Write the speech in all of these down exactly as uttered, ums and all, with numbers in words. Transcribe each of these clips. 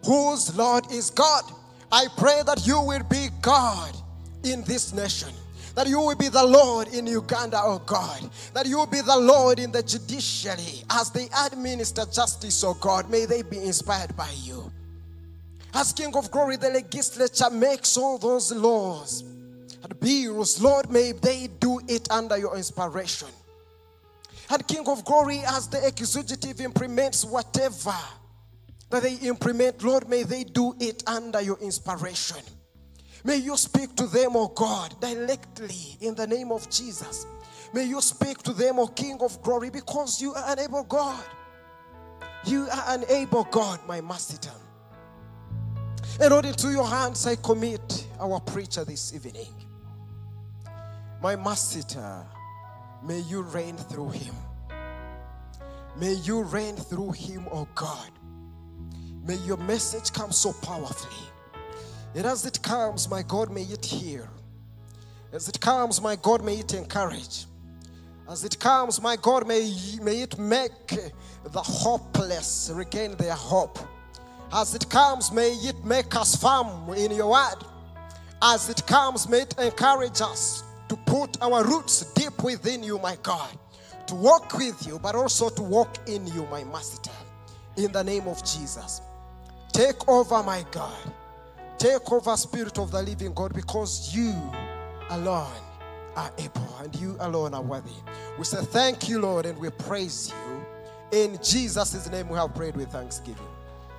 whose Lord is God. I pray that you will be God in this nation. That you will be the Lord in Uganda, oh God. That you will be the Lord in the judiciary. As they administer justice, oh God, may they be inspired by you. As King of Glory, the legislature makes all those laws and bills, Lord, may they do it under your inspiration. And King of Glory, as the executive implements whatever that they implement, Lord, may they do it under your inspiration. May you speak to them, oh God, directly in the name of Jesus. May you speak to them, oh King of Glory, because you are an able God. You are an able God, my Master. And Lord, into your hands I commit our preacher this evening. My Master, may you reign through him. May you reign through him, oh God. May your message come so powerfully. And as it comes, my God, may it heal. As it comes, my God, may it encourage. As it comes, my God, may, may it make the hopeless regain their hope. As it comes, may it make us firm in your word. As it comes, may it encourage us to put our roots deep within you, my God. To walk with you, but also to walk in you, my Master. In the name of Jesus. Take over, my God. Take over, Spirit of the living God, because you alone are able and you alone are worthy. We say thank you, Lord, and we praise you. In Jesus' name we have prayed with thanksgiving.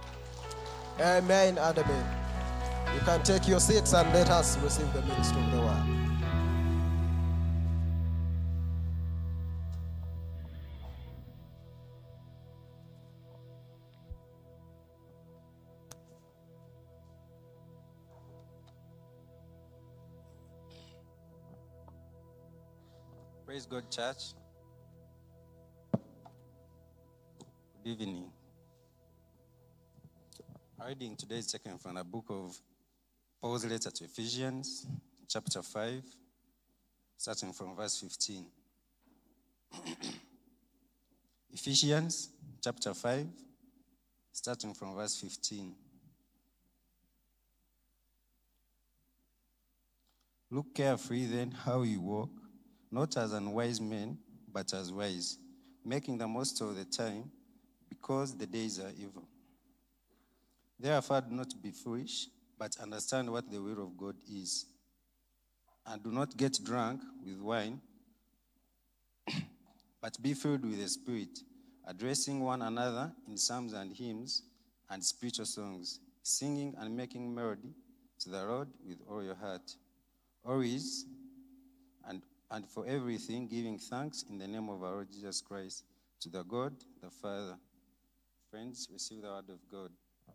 Amen and amen. You can take your seats and let us receive the ministry of the word. Praise God, church. Good evening. Our reading today is taken from the book of Paul's letter to Ephesians, chapter five, starting from verse fifteen. Ephesians, chapter five, starting from verse fifteen. Look carefully then how you walk, not as unwise men, but as wise, making the most of the time, because the days are evil. Therefore, do not be foolish, but understand what the will of God is. And do not get drunk with wine, but be filled with the Spirit, addressing one another in psalms and hymns and spiritual songs, singing and making melody to the Lord with all your heart, always and and for everything, giving thanks in the name of our Lord Jesus Christ to the God, the Father. Friends, receive the word of God.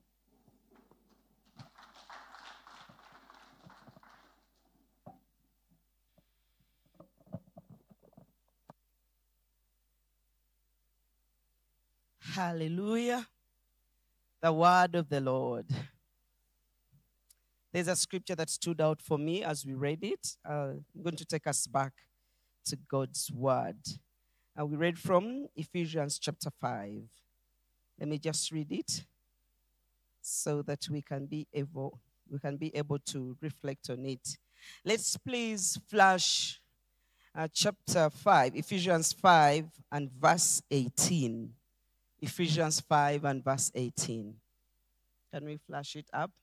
Hallelujah. The word of the Lord. There's a scripture that stood out for me as we read it. Uh, I'm going to take us back to God's word. And we read from Ephesians chapter five. Let me just read it so that we can be able, we can be able to reflect on it. Let's please flash uh, chapter five, Ephesians five and verse eighteen. Ephesians five and verse eighteen. Can we flash it up?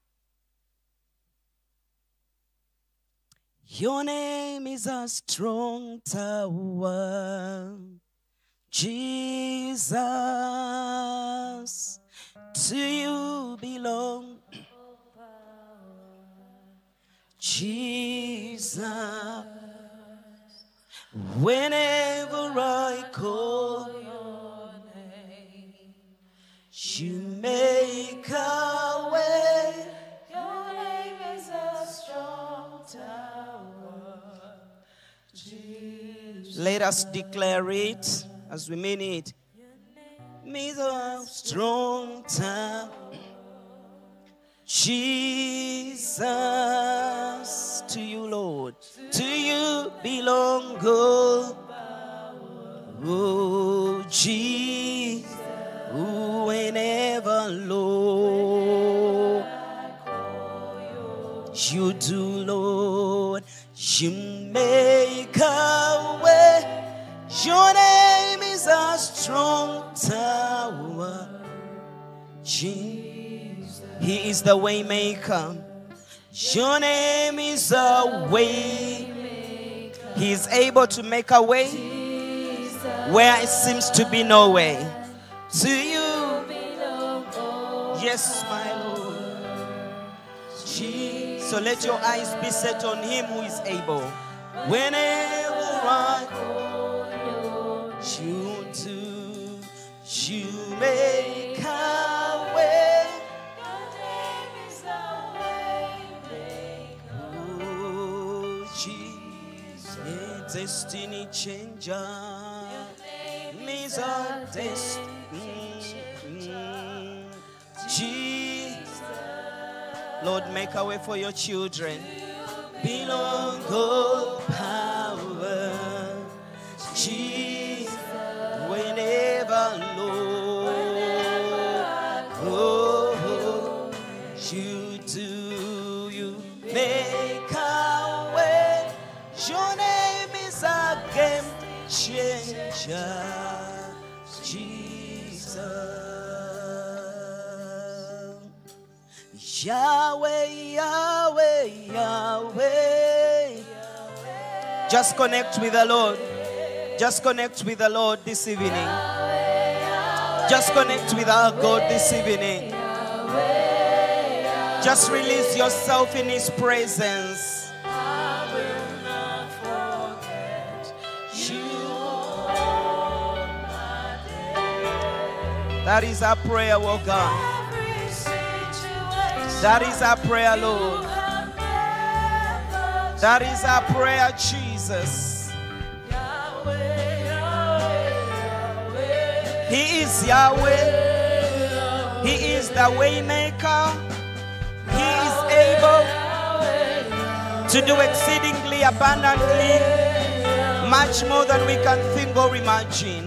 Your name is a strong tower, Jesus. To you belong, Jesus. Whenever I call your name, you make a way. Your name is a strong tower, Jesus. Let us declare it as we mean it. Your name is a strong tower, Jesus. To you, Lord, to you belong all. Oh, Jesus, whenever, Lord. You do, Lord. You make a way. Your name is a strong tower. Jesus. He is the way maker. Your name is a way. He is able to make a way where it seems to be no way. To you, yes, my Lord. Jesus. So let your eyes be set on him who is able. Whenever I call you to, you make a way. Oh, Jesus, a destiny changer. Means a destiny changer. Jesus, Lord, make a way for your children. Belong all power. Jesus, whenever, Lord, oh, you do, you make a way. Your name is a game changer, Jesus. Yahweh, Yahweh, Yahweh. Just connect with the Lord. Just connect with the Lord this evening. Just connect with our God this evening. Just release yourself in his presence. I will not forget you all my days. That is our prayer, oh God. That is our prayer, Lord. That is our prayer, Jesus. He is Yahweh. He is the way maker. He is able to do exceedingly abundantly, much more than we can think or imagine.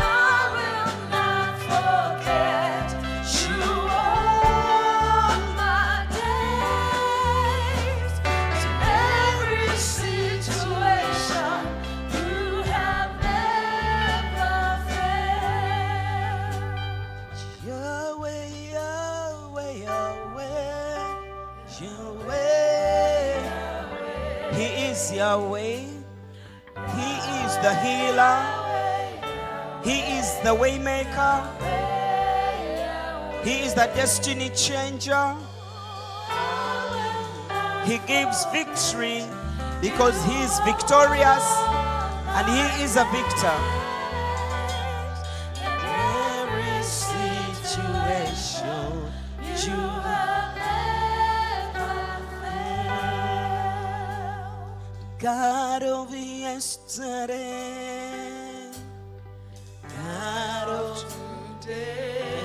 Yahweh, he is the healer, he is the way maker, he is the destiny changer. He gives victory because he is victorious and he is a victor. Every situation you God of yesterday, God of today,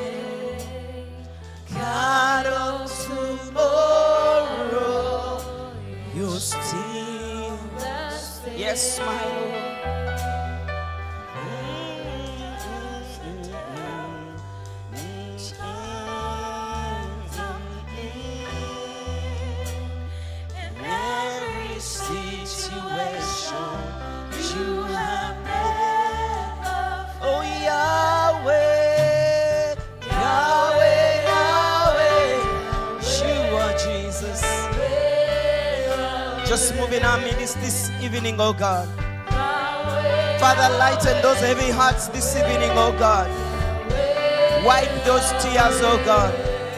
God of tomorrow, you're still the same. Yes, my Lord. Just moving our midst this evening, oh God. Father, lighten those heavy hearts this evening, oh God. Wipe those tears, oh God.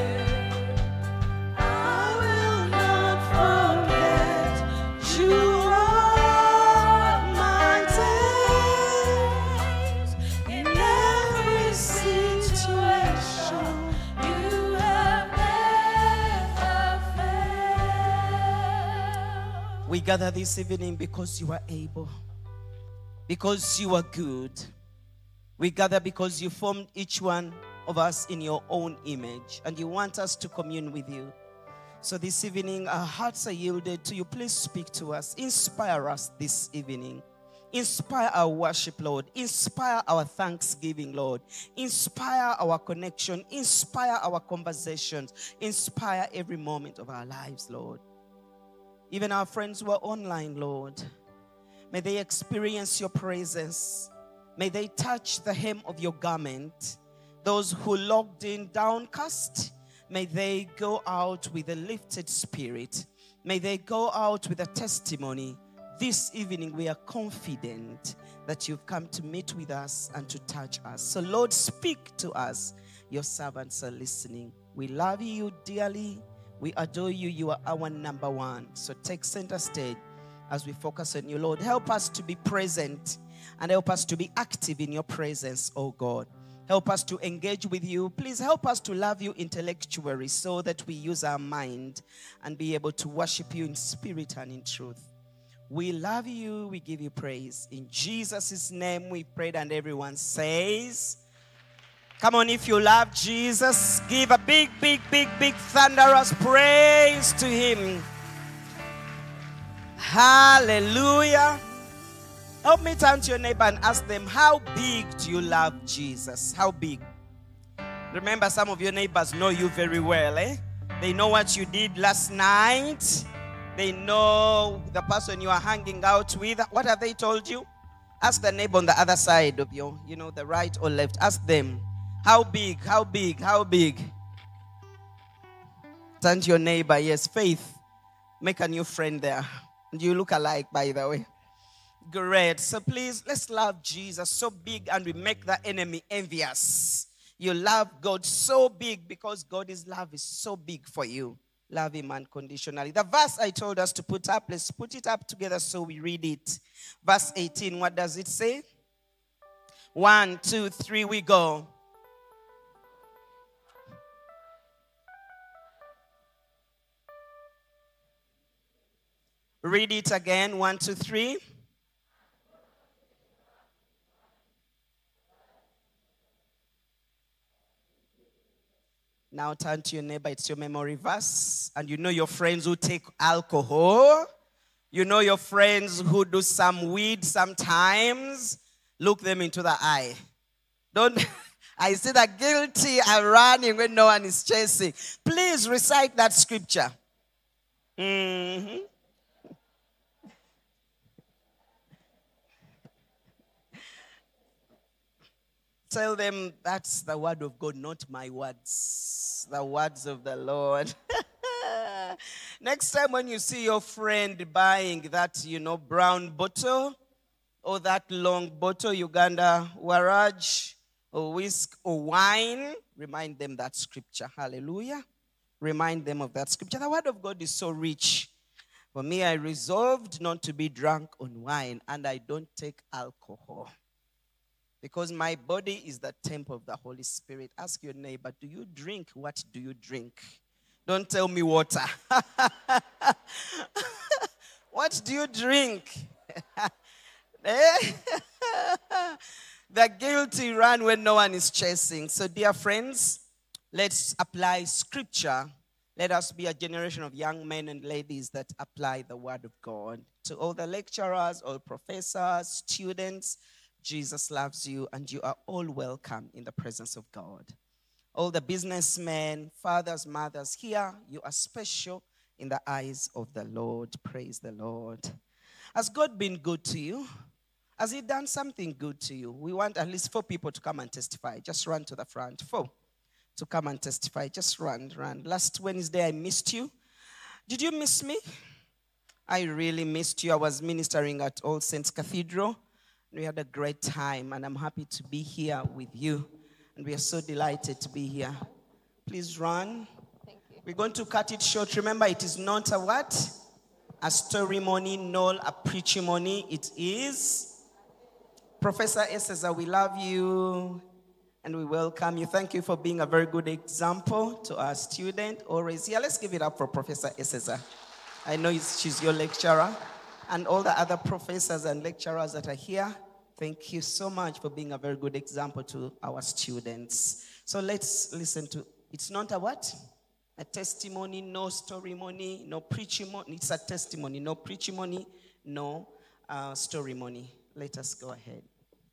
I will not forget you all my days. In every situation you have never failed. We gather this evening because you are able, because you are good. We gather because you formed each one of us in your own image, and you want us to commune with you. So this evening, our hearts are yielded to you. Please speak to us. Inspire us this evening. Inspire our worship, Lord. Inspire our thanksgiving, Lord. Inspire our connection. Inspire our conversations. Inspire every moment of our lives, Lord. Even our friends who are online, Lord, may they experience your presence. May they touch the hem of your garment. Those who logged in downcast, may they go out with a lifted spirit. May they go out with a testimony. This evening we are confident that you've come to meet with us and to touch us. So Lord, speak to us. Your servants are listening. We love you dearly. We adore you. You are our number one. So take center stage as we focus on you, Lord. Help us to be present and help us to be active in your presence, oh God. Help us to engage with you. Please help us to love you intellectually so that we use our mind and be able to worship you in spirit and in truth. We love you. We give you praise. In Jesus' name we prayed, and everyone says, come on, if you love Jesus, give a big, big, big, big thunderous praise to him. Hallelujah. Help me turn to your neighbor and ask them, how big do you love Jesus? How big? Remember, some of your neighbors know you very well, eh? They know what you did last night. They know the person you are hanging out with. What have they told you? Ask the neighbor on the other side of you, you know, the right or left. Ask them, how big, how big, how big? Turn to your neighbor. Yes, Faith. Make a new friend there. And you look alike, by the way. Great. So please, let's love Jesus so big and we make the enemy envious. You love God so big because God's love is so big for you. Love him unconditionally. The verse I told us to put up, let's put it up together so we read it. Verse eighteen, what does it say? One, two, three, we go. Read it again. One, two, three. Now turn to your neighbor. It's your memory verse. And you know your friends who take alcohol. You know your friends who do some weed sometimes. Look them into the eye. Don't. I see the guilty are running when no one is chasing. Please recite that scripture. Mm-hmm. Tell them that's the word of God, not my words. The words of the Lord. Next time when you see your friend buying that, you know, brown bottle or that long bottle, Uganda Waraj or whisk or wine, remind them that scripture. Hallelujah. Remind them of that scripture. The word of God is so rich. For me, I resolved not to be drunk on wine, and I don't take alcohol. Because my body is the temple of the Holy Spirit. Ask your neighbor, do you drink? What do you drink? Don't tell me water. What do you drink? The guilty run when no one is chasing. So dear friends, let's apply scripture. Let us be a generation of young men and ladies that apply the word of God. To all the lecturers, all professors, students, Jesus loves you, and you are all welcome in the presence of God. All the businessmen, fathers, mothers here, you are special in the eyes of the Lord. Praise the Lord. Has God been good to you? Has he done something good to you? We want at least four people to come and testify. Just run to the front. Four to come and testify. Just run, run. Last Wednesday, I missed you. Did you miss me? I really missed you. I was ministering at All Saints Cathedral. We had a great time, and I'm happy to be here with you. And we are so delighted to be here. Please run. Thank you. We're going to cut it short. Remember, it is not a what? A story money, nor a preaching money. It is. Professor Eseza, we love you, and we welcome you. Thank you for being a very good example to our student. Always here. Let's give it up for Professor Eseza. I know she's your lecturer. And all the other professors and lecturers that are here, thank you so much for being a very good example to our students. So let's listen to, it's not a what? A testimony, no story money, no preaching money. It's a testimony, no preaching money, no uh, story money. let us go ahead.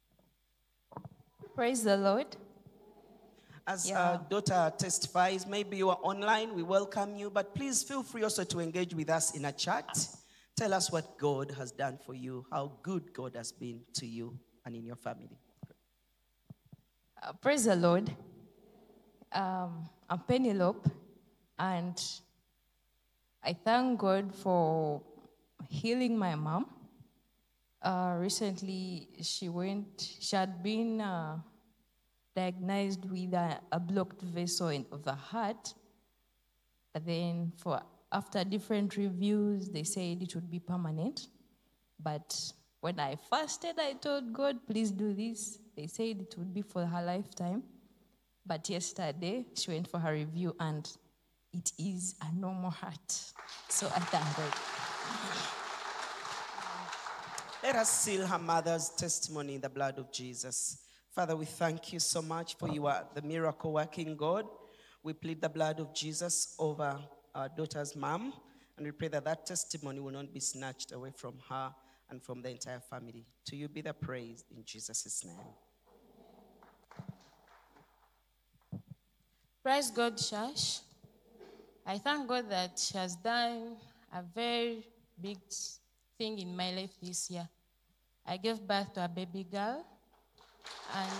Praise the Lord. As Yeah. our daughter testifies, maybe you are online, we welcome you, but please feel free also to engage with us in a chat. Tell us what God has done for you, how good God has been to you and in your family. Uh, praise the Lord. Um, I'm Penelope, and I thank God for healing my mom. Uh, recently, she went, she had been uh, diagnosed with a, a blocked vessel in, of the heart. But then, for after different reviews, they said it would be permanent. But when I fasted, I told God, please do this. They said it would be for her lifetime. But yesterday, she went for her review, and it is a normal heart. So I thank God. Let us seal her mother's testimony in the blood of Jesus. Father, we thank you so much for you are the miracle working God. We plead the blood of Jesus over our daughter's mom, and we pray that that testimony will not be snatched away from her and from the entire family. To you be the praise in Jesus' name. Praise God, church. I thank God that she has done a very big thing in my life this year. I gave birth to a baby girl, and,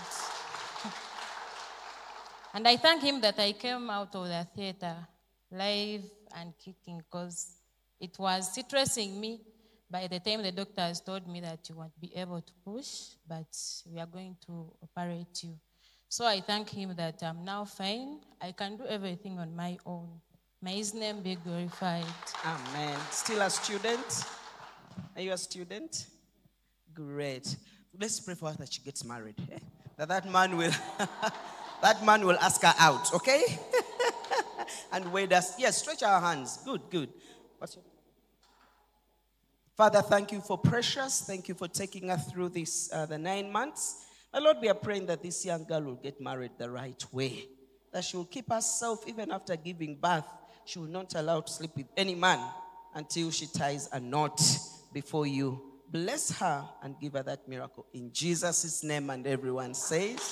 and I thank him that I came out of the theater live and kicking, because it was stressing me. By the time the doctors told me that you won't be able to push, but we are going to operate you. So I thank him that I'm now fine. I can do everything on my own. May his name be glorified. Amen. Still a student? Are you a student? Great. Let's pray for her that she gets married. Eh? That that man will that man will ask her out, okay? And wait us. Yes, stretch our hands. Good, good. What's your Father, thank you for Precious. Thank you for taking her through this uh, the nine months. My Lord, we are praying that this young girl will get married the right way. That she will keep herself even after giving birth. She will not allow to sleep with any man until she ties a knot before you. Bless her and give her that miracle. In Jesus' name, and everyone says,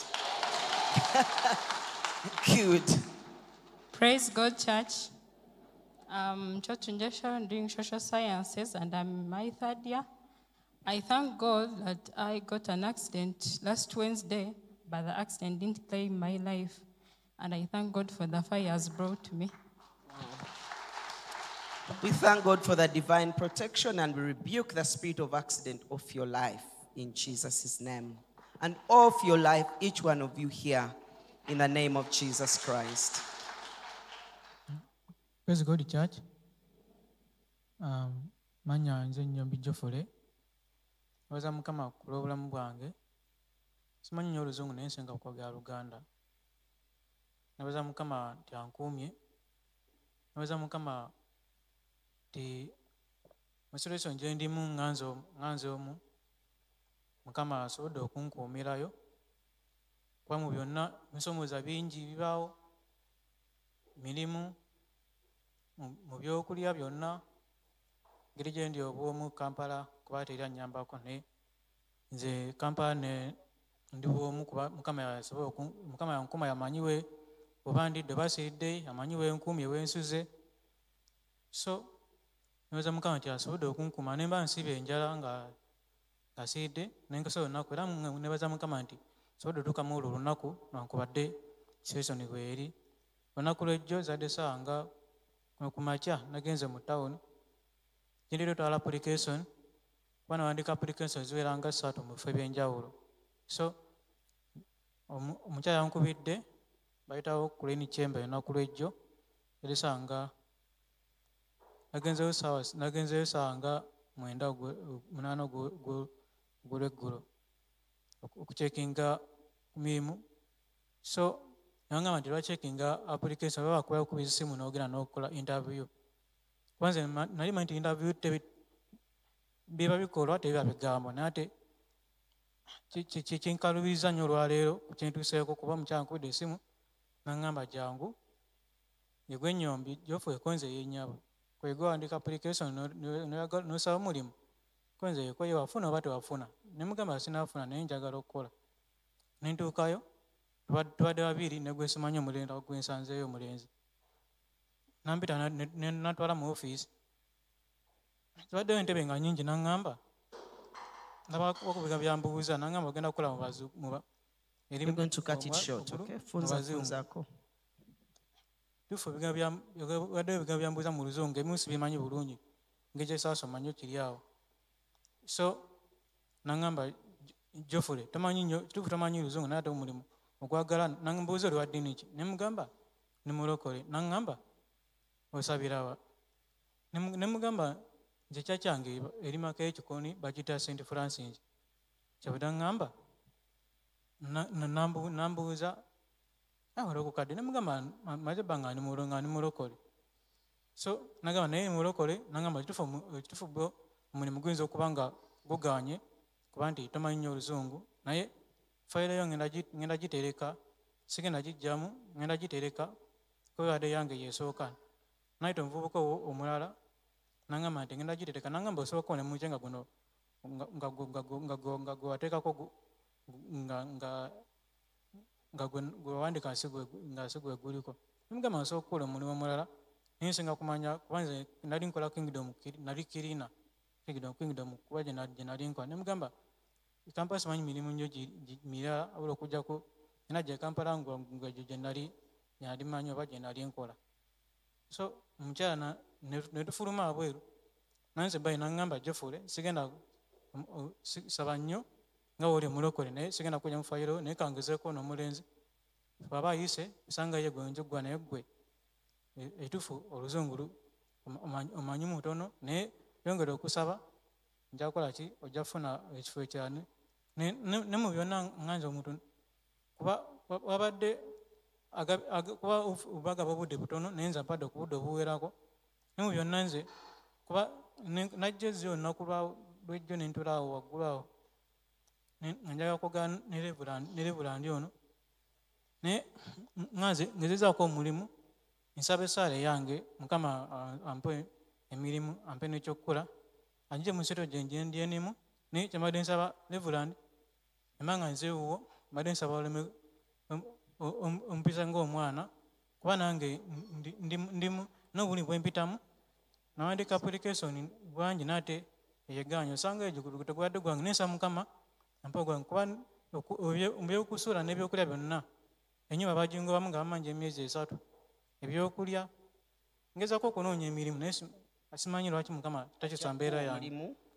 good. Praise God, church. I'm Church Injection doing social sciences, and I'm in my third year. I thank God that I got an accident last Wednesday, but the accident didn't claim my life. And I thank God for the fire has brought to me. We thank God for the divine protection, and we rebuke the spirit of accident off your life in Jesus' name. And off your life, each one of you here, in the name of Jesus Christ. Praise God, church. Um, manya nze nyombi jofole. Waza mukama kulobulamu bwange. Simanyi nnyo Oluzungu naye nsinga kwogera Luganda. Nabaza mukama nti ankuumye. Nabaza mukama nti mu situation gye ndimu nganzo nganze omu. Mukama asobodde okunkuumirayo. Kuba mu byonna nsomooza bingi bibaawo. Mirimu mu byokulya byonna. Ngeri gye ndi obw'omu Kampala kuba teri annyambako naye nze Kampala ne ndi bw'omu kuba Mukama yasobola Mukama yankuma yamanyiwe oba ndidde basiridde amanyiwe enkuumye wensuze. So nebaza Mukama nti asobodde okunkuma ne mba nsiba enjala nga asiridde nenkasobola olunaku era nebaza Mukama nti asobodde otuukamu olwo olunaku nankubadde situation bweri. Olunaku lw'ejjo zadde ssaawa nga ku makya nagenze mu town. Gye twala application kuba nawandika application ziwera nga ssatu mu bifo ebyenjawulo. So omukyala yankubidde bayitawo ku leni chamber olunaku lw'ejjo eri ssaawa nga nagenzeyo ssaawa nagenzeyo ssaawa nga mwenda munaana ogw'olweggulo okucekinga ku mirimu. So yangamba nti lwacekinga application baba bakubira ku bisimu n'ogenda n'okukola interview. Kwanza nali manyi nti interview biba bikolwa tebiba bigambo naye ate kinkaluubiriza nnyo olwaleero ku kintuuseeko kuba omukyala nkubidde essimu n'aŋŋamba jangu yegwe ennyombi gy'ofuuka ekonze yennyabo kwega wandika application n'osaba omulimu kwenze koye wafuna oba tewafuna ne mugamba sinaafuna naye njagala okukola ne ntuukayo tubadde babiri ne gwe simanyi omulenda gwe nsanzeeyo omulenzi nampita natwala mu ofiisi tubaddeyo entebe nga nyingi naŋŋamba nabakubiga byambuuza naŋŋamba ogenda kukola mu We're going to cut it short, okay? Funza funzako. Tufu ebigambo byambuuza mu luzungu ebimu sibimanyi bulungi ngekyesaasoma nnyo kiri awo so naŋŋamba Jofule tomanyi nnyo tufu tomanyi luzungu naye ate omulimu okwagala nambuuza oli wa ddiini ki ne mugamba ne mulokole naŋŋamba osabirawa ne mugamba nze kyakyange eri maka y'ekikoni bakiyita Saint Francis kyabudde ŋŋamba nambuuza awala okukadde ne mugamba maze ebbanga nga ni mulokole so nagamba naye mulokole nagamba kitufu bwo omulimu guyinza okuba nga guganye kuba nti tomanyi nnyo oluzungu naye fayiro ngenda gitereka sigenda gijjamu ngenda gitereka kwebadde yange yesooka nayita omuvubuka omulala nagamba nti ngenda gitereka nagamba osooka onemuke nga guno nga gwe wateekako nga gwewandika nga si gwe guliko nimugamba nsobola okukola omulimu omulala naye nsinga kumanya kuba nze nali nkola kingdom nali kirina kingdom kuba gye nali nkola nimugamba kampala simanyi mirimu nnyo mirala abula okujjako ena gye kampala ngegyo gye nali nali manyi oba gye nali nkola so omukyala ne tufuluma abweru nanze bayi naŋŋamba Jofule sigenda saba nnyo nga woli omulokole naye sigenda kujja mu fayiro naye kangezeeko n'omulenzi bw'aba ayise osanga ye gwe njogwa naye gwe etufu oluzungu omanyi mutono naye yongera okusaba nja kukola ki ojja kufuna ekifo ekyane ne mu byonna nganze omuntu kuba wabadde kuba obagaba obudde butono naye nze mpadde ku budde obuwerako ne mu byonna nze kuba najja ezio olunaku lwejjo ne ntulaawo waggulu awo nga njagala kwogera ne Reverand ono naye nganze ngezezaako omulimu nsaba essaala eyange Mukama ampe emirimu ampe n'ekyokukola anjije mu nseto gye ndyenimu naye kyembadde nsaba Reverand embanga nzeewuwo mbadde nsaba oleme ompisa ng'omwana kuba nange ndimu n'obuli bwe mpitamu nawandika application bwangi nate eyeganya osanga egyo tegwadde gwange nensaba Mukama ampa gwange kuba ebyokusuula n'ebyokulya byonna ennyumba bagingwamu nga bamanja emyezi esatu ebyokulya ngezaako okunoonya emirimu naye simanyi lwaki Mukama takisa mbeera yange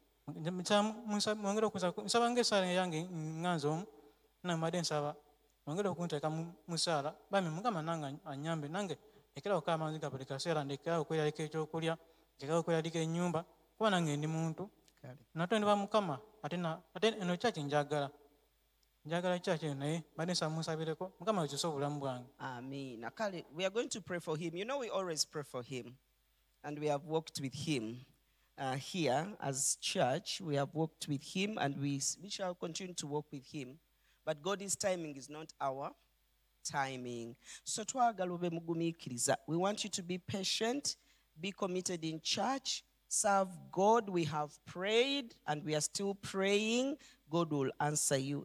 nsaba ngaessaala yange nganze omu nambadde nsaba ongera okunteeka mu ssaala bami Mukama nange anyambe nange lekerawo amanzi ga buli kaseera ndekerawo okweyalika ekyokulya ndekerawo okweyalika ennyumba kuba nange ndi muntu natondebwa Mukama ate eno kyaki njagala njagala kyaki naye badde nsaba munsabireko Mukama wekyusa obulamu bwange. Amen. Akale, we are going to pray for him. You know, we always pray for him, and we have walked with him uh, here as church. We have walked with him, and we, we shall continue to walk with him. But God's timing is not our timing. So twagala ube mugumikiriza. We want you to be patient, be committed in church, serve God. We have prayed, and we are still praying. God will answer you.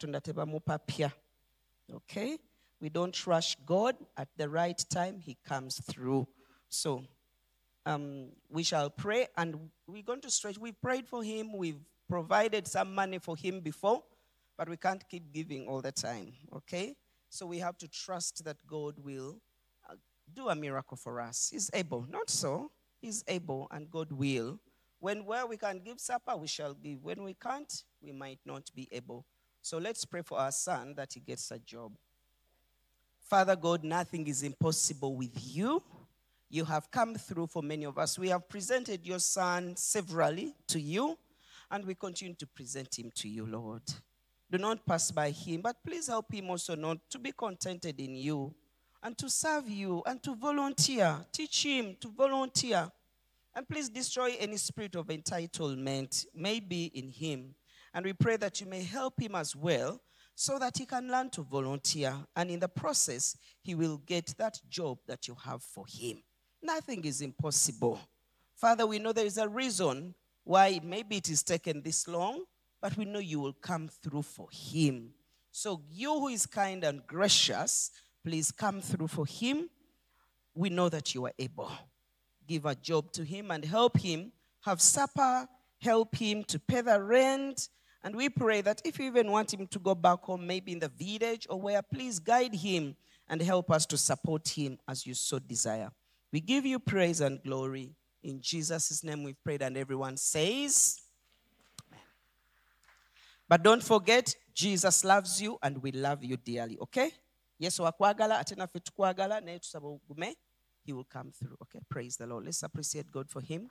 Okay? We don't rush God. At the right time, he comes through. So um, we shall pray, and we're going to stretch. We prayed for him. We've provided some money for him before, but we can't keep giving all the time. Okay? So we have to trust that God will uh, do a miracle for us. He's able. Not so. He's able, and God will. When where we can give supper, we shall give. When we can't, we might not be able. So let's pray for our son that he gets a job. Father God, nothing is impossible with you. You have come through for many of us. We have presented your son severally to you, and we continue to present him to you, Lord. Do not pass by him, but please help him also not to be contented in you and to serve you and to volunteer. Teach him to volunteer. And please destroy any spirit of entitlement, maybe in him. And we pray that you may help him as well so that he can learn to volunteer. And in the process, he will get that job that you have for him. Nothing is impossible. Father, we know there is a reason why maybe it is taken this long, but we know you will come through for him. So you who is kind and gracious, please come through for him. We know that you are able. Give a job to him and help him have supper, help him to pay the rent. And we pray that if you even want him to go back home, maybe in the village or where, please guide him and help us to support him as you so desire. We give you praise and glory. In Jesus' name we've prayed, and everyone says, Amen. But don't forget, Jesus loves you and we love you dearly, okay? Yes, wakwagala atena fetukwagala naye tusaba ugume. He will come through, okay? Praise the Lord. Let's appreciate God for him.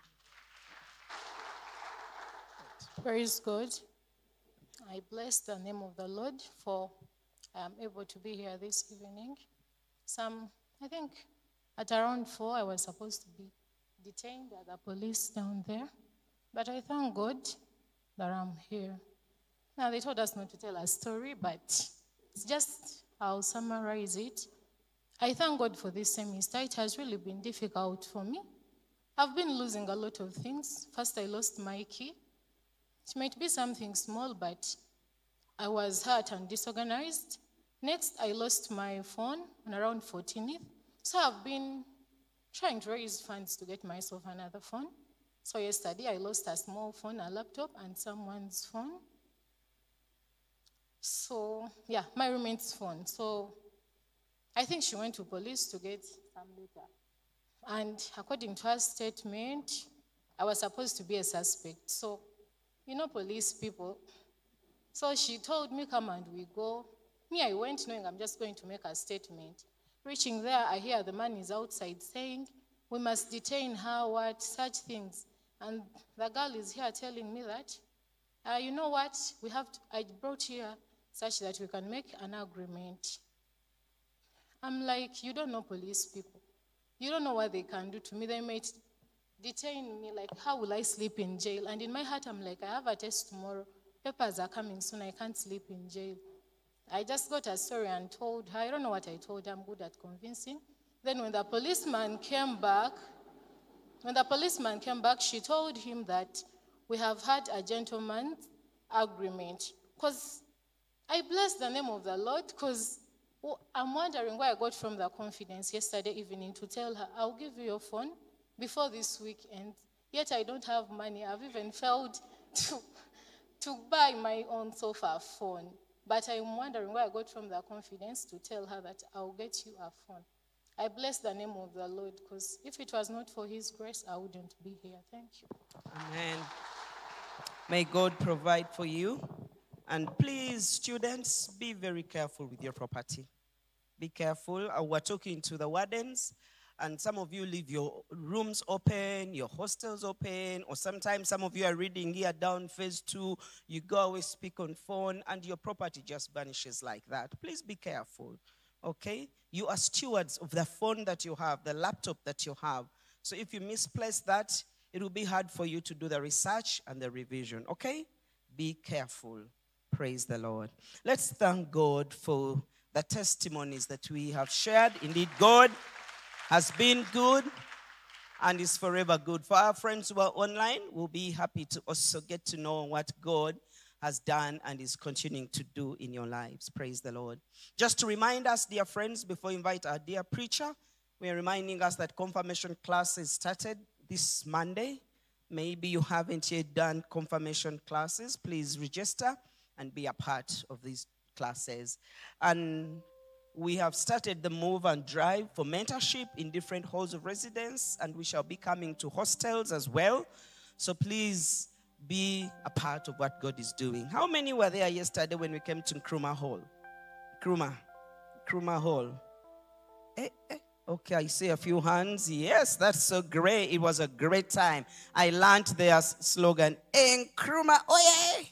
Praise God. I bless the name of the Lord for I am able to be here this evening. Some, I think at around four, I was supposed to be detained by the police down there. But I thank God that I'm here. Now, they told us not to tell a story, but it's just, I'll summarize it. I thank God for this semester. It has really been difficult for me. I've been losing a lot of things. First, I lost my key. It might be something small, but I was hurt and disorganized. Next, I lost my phone on around fourteenth. So I've been trying to raise funds to get myself another phone. So yesterday, I lost a small phone, a laptop, and someone's phone. So, yeah, my roommate's phone. So I think she went to police to get some data. And according to her statement, I was supposed to be a suspect. So, you know, police people. So she told me, come and we go. Me, I went knowing I'm just going to make a statement. Reaching there, I hear the man is outside saying, we must detain her, what, such things. And the girl is here telling me that, uh, you know what, we have to, I brought here such that we can make an agreement. I'm like, you don't know police people. You don't know what they can do to me. They might detain me, like, how will I sleep in jail? And in my heart, I'm like, I have a test tomorrow. Papers are coming soon. I can't sleep in jail. I just got a story and told her. I don't know what I told her. I'm good at convincing. Then when the policeman came back, when the policeman came back, she told him that we have had a gentleman's agreement. Because I bless the name of the Lord, because I'm wondering where I got from the confidence yesterday evening to tell her, I'll give you your phone before this weekend. Yet I don't have money. I've even failed to, to buy my own sofa phone. But I'm wondering where I got from the confidence to tell her that I'll get you a phone. I bless the name of the Lord, because if it was not for his grace, I wouldn't be here. Thank you. Amen. May God provide for you. And please, students, be very careful with your property. Be careful. Uh, we're talking to the wardens, and some of you leave your rooms open, your hostels open, or sometimes some of you are reading here down phase two, you go away, speak on phone, and your property just vanishes like that. Please be careful, okay? You are stewards of the phone that you have, the laptop that you have. So if you misplace that, it will be hard for you to do the research and the revision, okay? Be careful. Praise the Lord. Let's thank God for the testimonies that we have shared. Indeed, God has been good and is forever good. For our friends who are online, we'll be happy to also get to know what God has done and is continuing to do in your lives. Praise the Lord. Just to remind us, dear friends, before we invite our dear preacher, we are reminding us that confirmation classes started this Monday. Maybe you haven't yet done confirmation classes. Please register and be a part of these classes. And we have started the move and drive for mentorship in different halls of residence, and we shall be coming to hostels as well. So please be a part of what God is doing. How many were there yesterday when we came to Nkrumah Hall? Nkrumah. Nkrumah Hall. Eh, eh. Okay, I see a few hands. Yes, that's so great. It was a great time. I learned their slogan, Nkrumah Oye.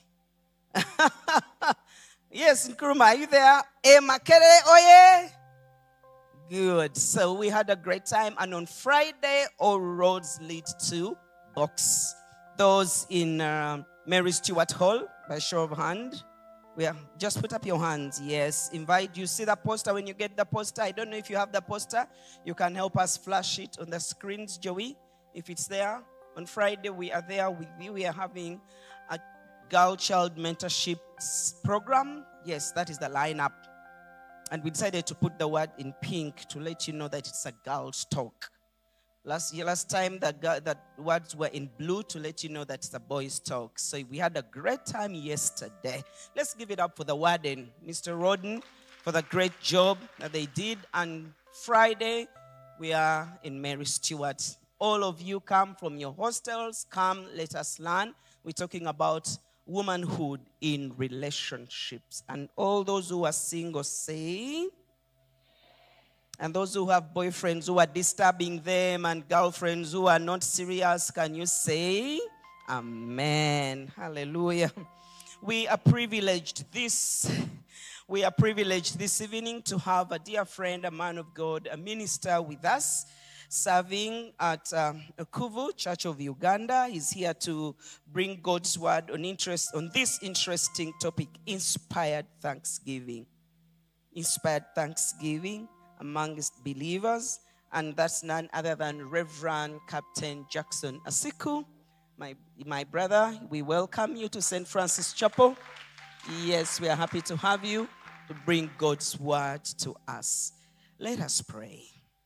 Yes, Nkrumah, are you there? E Makere Oye. Good. So we had a great time. And on Friday, all roads lead to Box. Those in uh, Mary Stewart Hall, by show of hand. We are, just put up your hands. Yes. Invite you. See the poster when you get the poster. I don't know if you have the poster. You can help us flash it on the screens, Joey, if it's there. On Friday, we are there with you. We are having a girl-child mentorship program. Yes, that is the lineup. And we decided to put the word in pink to let you know that it's a girl's talk. Last year, last time, the, the words were in blue to let you know that it's a boys' talk. So we had a great time yesterday. Let's give it up for the warden, Mister Roden, for the great job that they did. And Friday, we are in Mary Stewart. All of you come from your hostels. Come, let us learn. We're talking about womanhood in relationships. And all those who are single, say... And those who have boyfriends who are disturbing them and girlfriends who are not serious, can you say amen? Hallelujah. We are privileged this, we are privileged this evening to have a dear friend, a man of God, a minister with us, serving at um, Okuvu, Church of Uganda. He's here to bring God's word on interest on this interesting topic, inspired thanksgiving. Inspired thanksgiving amongst believers, and that's none other than Reverend Captain Jackson Asiku, my, my brother. We welcome you to Saint Francis Chapel. Yes, we are happy to have you to bring God's word to us. Let us pray.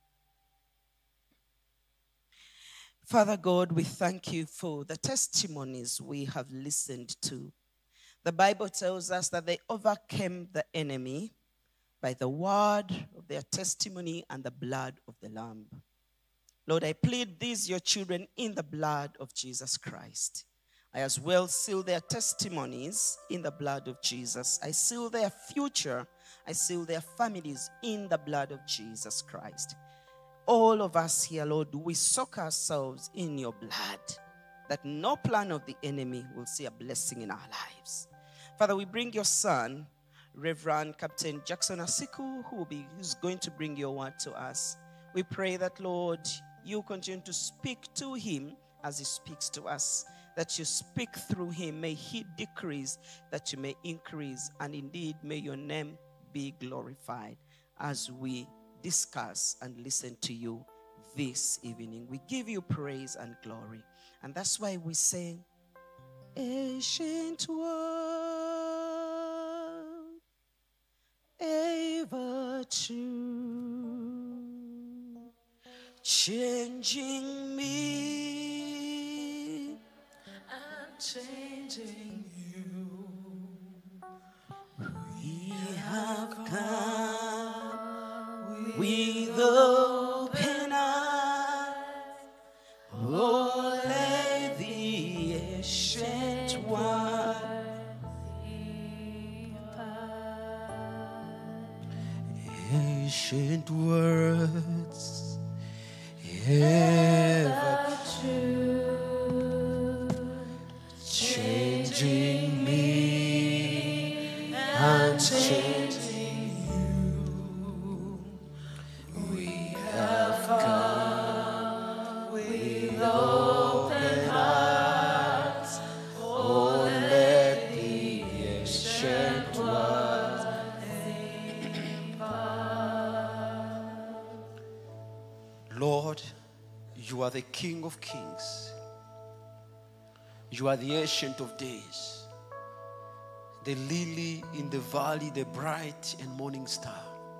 Father God, we thank you for the testimonies we have listened to. The Bible tells us that they overcame the enemy by the word of their testimony and the blood of the Lamb. Lord, I plead these, your children, in the blood of Jesus Christ. I as well seal their testimonies in the blood of Jesus. I seal their future. I seal their families in the blood of Jesus Christ. All of us here, Lord, we soak ourselves in your blood, that no plan of the enemy will see a blessing in our lives. Father, we bring your son, Reverend Captain Jackson Asiku, who will be, who's going to bring your word to us. We pray that, Lord, you continue to speak to him as he speaks to us, that you speak through him. May he decrease, that you may increase, and indeed may your name be glorified as we discuss and listen to you this evening. We give you praise and glory, and that's why we sing, Ancient Word, ever true, changing me and changing you. We have come with open eyes. Oh, let the ancient one ancient words ever true, changing me and changing you. We have come with open hearts. Oh, let the ancient words Lord, you are the King of Kings. You are the Ancient of Days, the lily in the valley, the bright and morning star.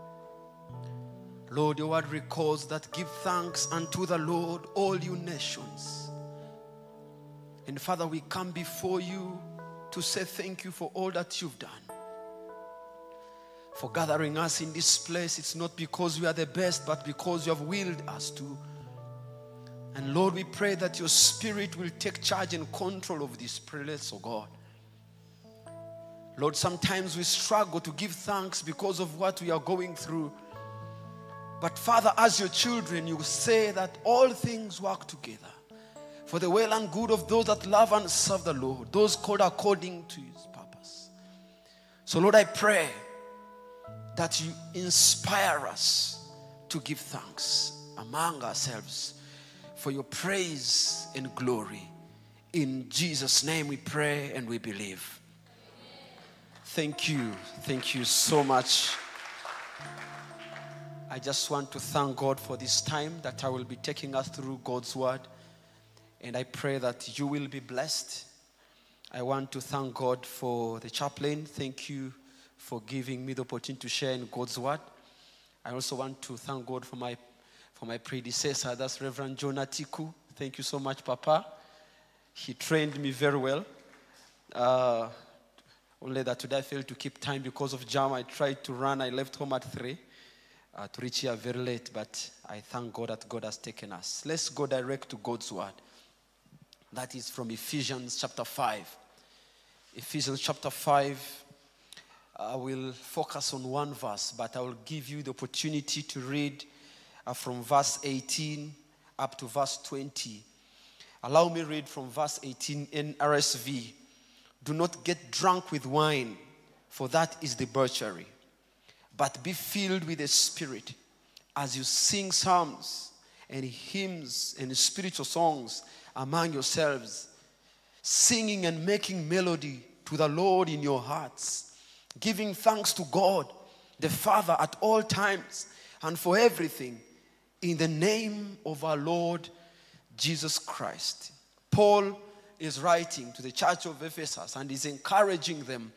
Lord, your word recalls that give thanks unto the Lord, all you nations. And Father, we come before you to say thank you for all that you've done. For gathering us in this place, it's not because we are the best, but because you have willed us to. And Lord, we pray that your Spirit will take charge and control of this place, oh God. Lord, sometimes we struggle to give thanks because of what we are going through. But Father, as your children, you say that all things work together for the well and good of those that love and serve the Lord, those called according to his purpose. So Lord, I pray that you inspire us to give thanks among ourselves for your praise and glory. In Jesus' name we pray and we believe. Thank you. Thank you so much. I just want to thank God for this time that I will be taking us through God's word. and I pray that you will be blessed. I want to thank God for the chaplain. Thank you for giving me the opportunity to share in God's word. I also want to thank God for my for my predecessor, that's Reverend John Asiku. Thank you so much, Papa. He trained me very well. Uh, only that today I failed to keep time because of jam. I tried to run. I left home at three uh, to reach here very late. But I thank God that God has taken us. Let's go direct to God's word. That is from Ephesians chapter five. Ephesians chapter five. I will focus on one verse, but I will give you the opportunity to read uh, from verse eighteen up to verse twenty. Allow me to read from verse eighteen in R S V. Do not get drunk with wine, for that is debauchery, but be filled with the Spirit as you sing psalms and hymns and spiritual songs among yourselves, singing and making melody to the Lord in your hearts, giving thanks to God the Father at all times and for everything in the name of our Lord Jesus Christ. Paul is writing to the church of Ephesus and is encouraging them.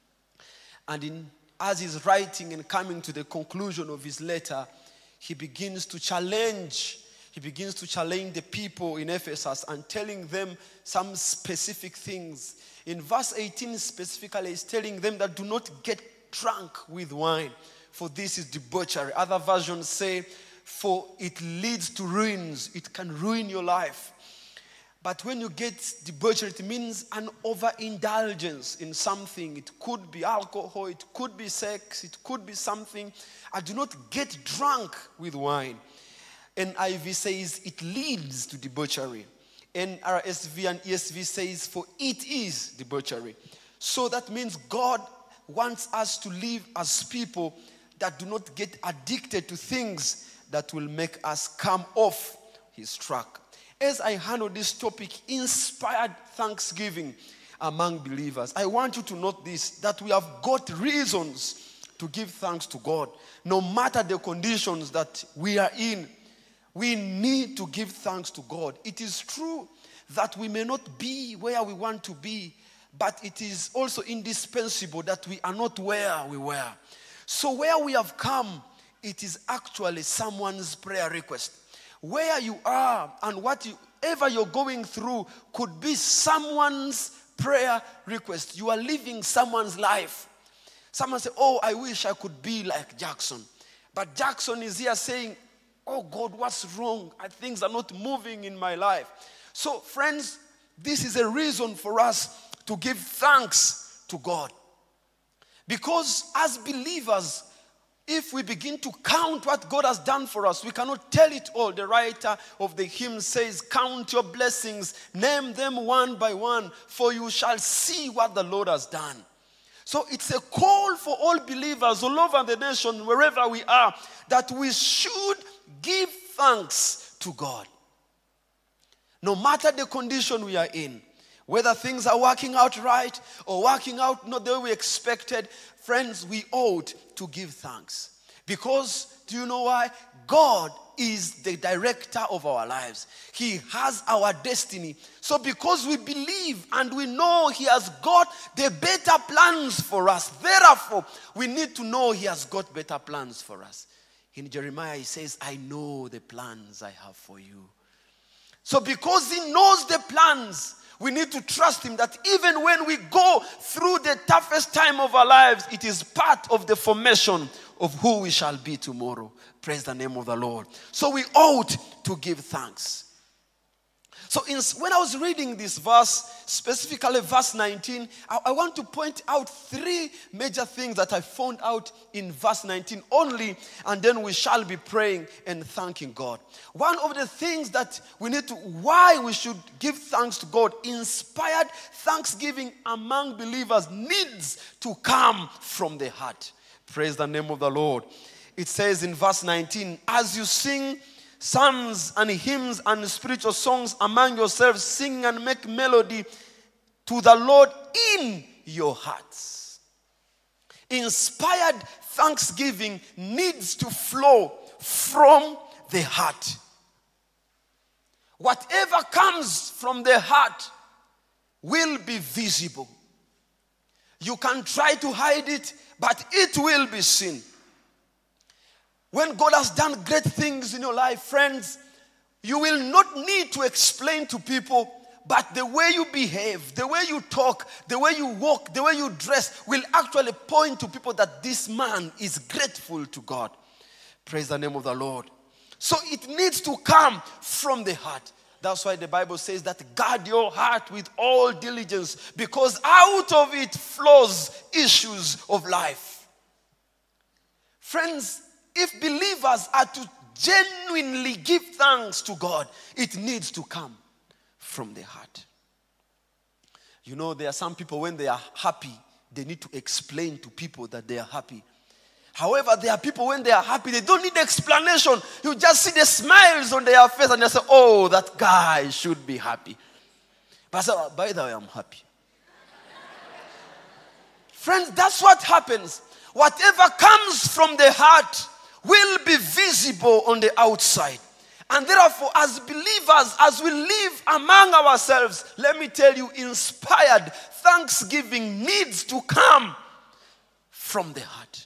And in, as he's writing and coming to the conclusion of his letter, he begins to challenge He begins to challenge the people in Ephesus and telling them some specific things. In verse eighteen specifically, he's telling them that do not get drunk with wine, for this is debauchery. Other versions say, for it leads to ruins. It can ruin your life. But when you get debauchery, it means an overindulgence in something. It could be alcohol, it could be sex, it could be something. I do not get drunk with wine. N I V says it leads to debauchery. N R S V and E S V says for it is debauchery. So that means God wants us to live as people that do not get addicted to things that will make us come off his track. As I handle this topic, inspired thanksgiving among believers, I want you to note this, that we have got reasons to give thanks to God. No matter the conditions that we are in, we need to give thanks to God. It is true that we may not be where we want to be, but it is also indispensable that we are not where we were. So where we have come, it is actually someone's prayer request. Where you are and whatever you're going through could be someone's prayer request. You are living someone's life. Someone say, oh, I wish I could be like Jackson. But Jackson is here saying, oh God, what's wrong? Things are not moving in my life. So friends, this is a reason for us to give thanks to God. Because as believers, if we begin to count what God has done for us, we cannot tell it all. The writer of the hymn says, count your blessings, name them one by one, for you shall see what the Lord has done. So it's a call for all believers all over the nation, wherever we are, that we should give thanks to God. No matter the condition we are in, whether things are working out right or working out not the way we expected, friends, we ought to give thanks. Because, do you know why? God is the director of our lives. He has our destiny. So because we believe and we know he has got the better plans for us, therefore, we need to know he has got better plans for us. In Jeremiah, he says, I know the plans I have for you. So because he knows the plans, we need to trust him that even when we go through the toughest time of our lives, it is part of the formation of who we shall be tomorrow. Praise the name of the Lord. So we ought to give thanks. So in, when I was reading this verse, specifically verse nineteen, I, I want to point out three major things that I found out in verse nineteen only, and then we shall be praying and thanking God. One of the things that we need to, why we should give thanks to God, inspired thanksgiving among believers needs to come from the heart. Praise the name of the Lord. It says in verse nineteen, as you sing psalms and hymns and spiritual songs among yourselves, sing and make melody to the Lord in your hearts. Inspired thanksgiving needs to flow from the heart. Whatever comes from the heart will be visible. You can try to hide it, but it will be seen. When God has done great things in your life, friends, you will not need to explain to people, but the way you behave, the way you talk, the way you walk, the way you dress will actually point to people that this man is grateful to God. Praise the name of the Lord. So it needs to come from the heart. That's why the Bible says that guard your heart with all diligence, because out of it flows issues of life. Friends, if believers are to genuinely give thanks to God, it needs to come from the heart. You know, there are some people, when they are happy, they need to explain to people that they are happy. However, there are people, when they are happy, they don't need explanation. You just see the smiles on their face and they say, oh, that guy should be happy. But I say, oh, by the way, I'm happy. Friends, that's what happens. Whatever comes from the heart will be visible on the outside. And therefore, as believers, as we live among ourselves, let me tell you, inspired thanksgiving needs to come from the heart.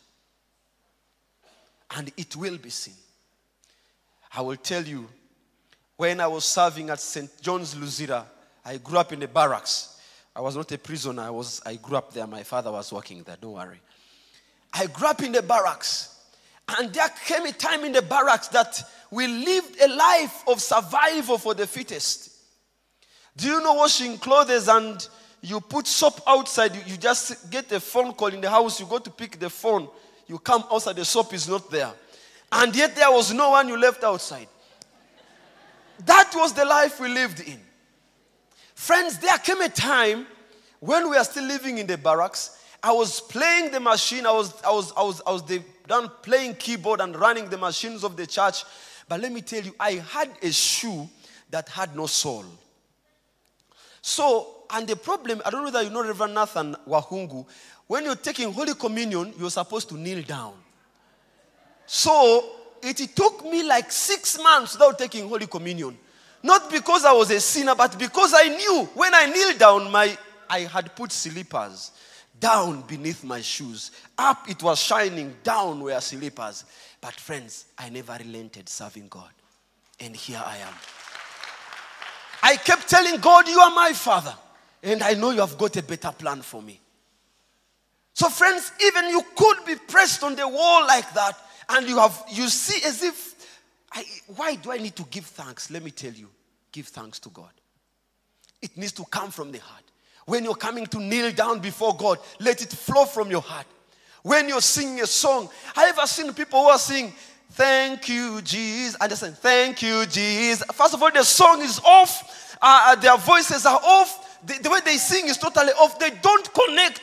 And it will be seen. I will tell you, when I was serving at Saint John's Luzira, I grew up in the barracks. I was not a prisoner. I was. I grew up there. My father was working there. Don't worry. I grew up in the barracks. And there came a time in the barracks that we lived a life of survival for the fittest. Do you know washing clothes and you put soap outside, you, you just get a phone call in the house, you go to pick the phone, you come outside, the soap is not there. And yet there was no one you left outside. That was the life we lived in. Friends, there came a time when we are still living in the barracks. I was playing the machine. I was, I was, I was, I was the, done playing keyboard and running the machines of the church. But let me tell you, I had a shoe that had no sole. So, and the problem, I don't know that you know Reverend Nathan Wahungu, when you're taking Holy Communion, you're supposed to kneel down. So, it, it took me like six months without taking Holy Communion. Not because I was a sinner, but because I knew when I kneeled down, my I had put slippers down beneath my shoes. Up it was shining, down were slippers. But friends, I never relented serving God. And here I am. I kept telling God, you are my Father. And I know you have got a better plan for me. So friends, even you could be pressed on the wall like that, and you have you see as if, I, why do I need to give thanks? Let me tell you, give thanks to God. It needs to come from the heart. When you're coming to kneel down before God, let it flow from your heart. When you're singing a song, I ever seen people who are singing, thank you, Jesus, and they're saying, thank you, Jesus. First of all, the song is off. Uh, their voices are off. The, the way they sing is totally off. They don't connect.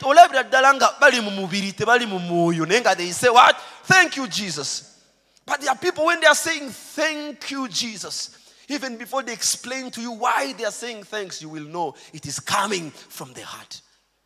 They say what? Thank you, Jesus. But there are people, when they are saying, thank you, Jesus, even before they explain to you why they are saying thanks, you will know it is coming from the heart.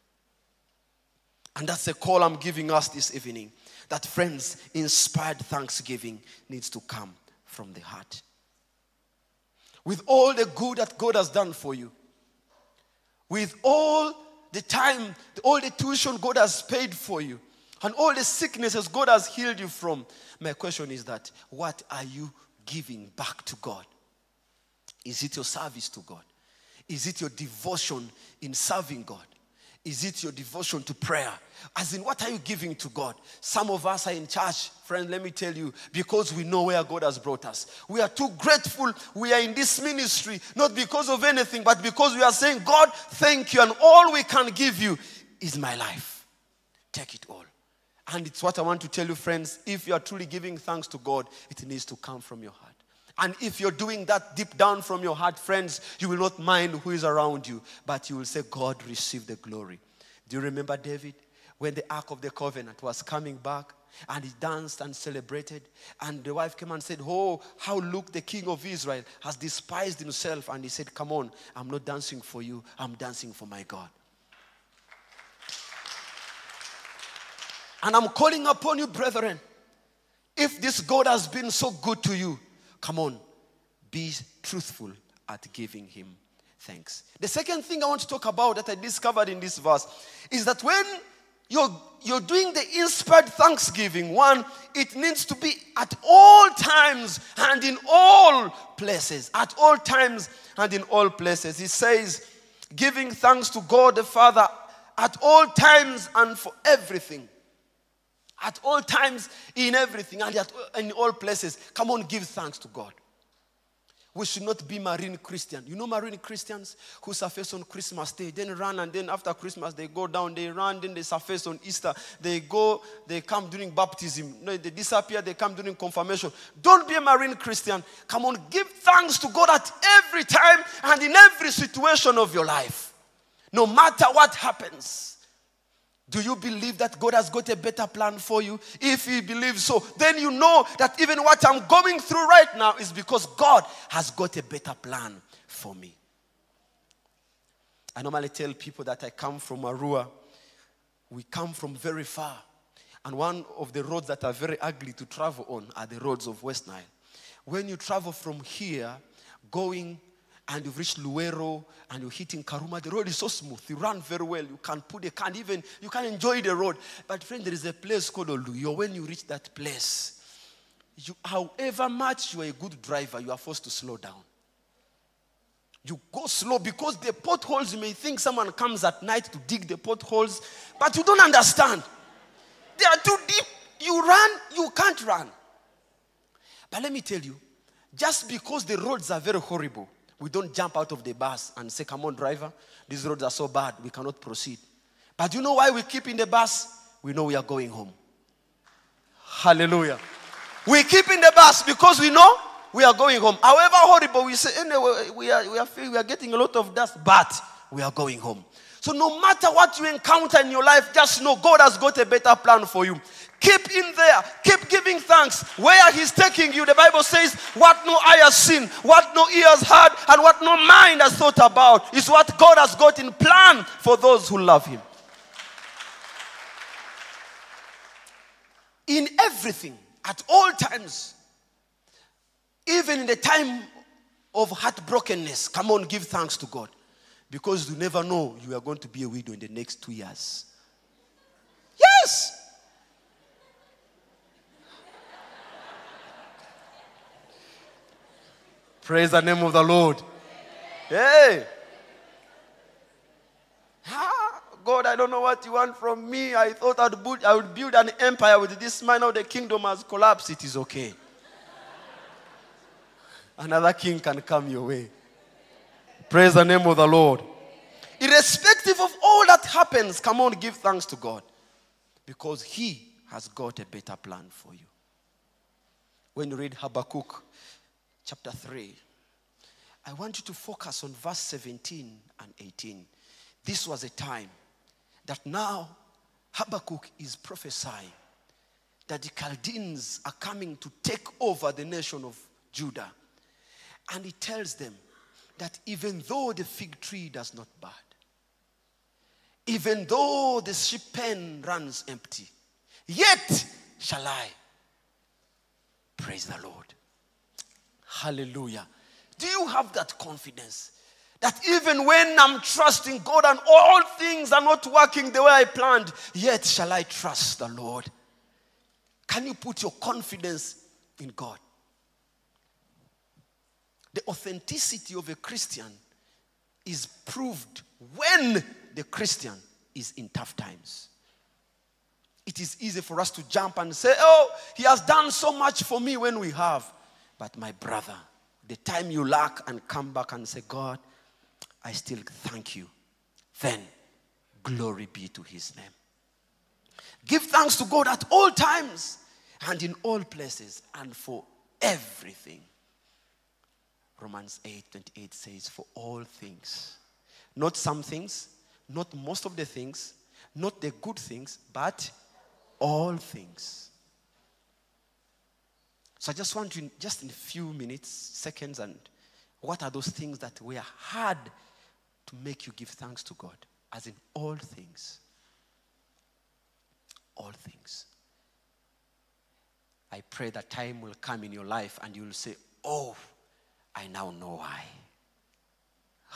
And that's the call I'm giving us this evening. That, friends, inspired thanksgiving needs to come from the heart. With all the good that God has done for you, with all the time, all the tuition God has paid for you, and all the sicknesses God has healed you from, my question is that, what are you giving back to God? Is it your service to God? Is it your devotion in serving God? Is it your devotion to prayer? As in, what are you giving to God? Some of us are in church, friend, let me tell you, because we know where God has brought us. We are too grateful we are in this ministry, not because of anything, but because we are saying, God, thank you, and all we can give you is my life. Take it all. And it's what I want to tell you, friends, if you are truly giving thanks to God, it needs to come from your heart. And if you're doing that deep down from your heart, friends, you will not mind who is around you, but you will say, God, receive the glory. Do you remember David? When the Ark of the Covenant was coming back, and he danced and celebrated, and the wife came and said, oh, how look, the king of Israel has despised himself. And he said, come on, I'm not dancing for you, I'm dancing for my God. And I'm calling upon you, brethren, if this God has been so good to you, come on, be truthful at giving him thanks. The second thing I want to talk about that I discovered in this verse is that when you're, you're doing the inspired thanksgiving, one, it needs to be at all times and in all places. At all times and in all places. He says, giving thanks to God the Father at all times and for everything. At all times, in everything, and at, in all places. Come on, give thanks to God. We should not be marine Christians. You know marine Christians who surface on Christmas Day, then run, and then after Christmas they go down, they run, then they surface on Easter. They go, they come during baptism. No, they disappear, they come during confirmation. Don't be a marine Christian. Come on, give thanks to God at every time and in every situation of your life. No matter what happens. Do you believe that God has got a better plan for you? If you believe so, then you know that even what I'm going through right now is because God has got a better plan for me. I normally tell people that I come from Arua. We come from very far. And one of the roads that are very ugly to travel on are the roads of West Nile. When you travel from here, going and you've reached Luero and you're hitting Karuma, the road is so smooth. You run very well. You can put a can, even you can enjoy the road. But friend, there is a place called Oluyo. When you reach that place, you, however much you are a good driver, you are forced to slow down. You go slow because the potholes, you may think someone comes at night to dig the potholes, but you don't understand. They are too deep. You run, you can't run. But let me tell you, just because the roads are very horrible, we don't jump out of the bus and say, come on, driver, these roads are so bad, we cannot proceed. But you know why we keep in the bus? We know we are going home. Hallelujah. We keep in the bus because we know we are going home. However horrible, we say, anyway, we are, we are, we are getting a lot of dust, but we are going home. So no matter what you encounter in your life, just know God has got a better plan for you. Keep in there. Keep giving thanks. Where he's taking you, the Bible says, what no eye has seen, what no ear has heard, and what no mind has thought about is what God has got in plan for those who love him. In everything, at all times, even in the time of heartbrokenness, come on, give thanks to God. Because you never know you are going to be a widow in the next two years. Yes! Praise the name of the Lord. Hey! Ah, God, I don't know what you want from me. I thought I'd build, I would build an empire with this man. Now the kingdom has collapsed. It is okay. Another king can come your way. Praise the name of the Lord. Irrespective of all that happens, come on, give thanks to God. Because he has got a better plan for you. When you read Habakkuk chapter three, I want you to focus on verse seventeen and eighteen. This was a time that now Habakkuk is prophesying that the Chaldeans are coming to take over the nation of Judah. And he tells them that even though the fig tree does not bud, even though the sheep pen runs empty, yet shall I praise the Lord. Hallelujah. Do you have that confidence? That even when I'm trusting God and all things are not working the way I planned, yet shall I trust the Lord? Can you put your confidence in God? The authenticity of a Christian is proved when the Christian is in tough times. It is easy for us to jump and say, oh, he has done so much for me when we have. But my brother, the time you lack and come back and say, God, I still thank you, then glory be to his name. Give thanks to God at all times and in all places and for everything. Romans eight twenty-eight says, for all things. Not some things, not most of the things, not the good things, but all things. So I just want you, just in a few minutes, seconds, and what are those things that were hard to make you give thanks to God? As in all things. All things. I pray that time will come in your life and you will say, oh, I now know why.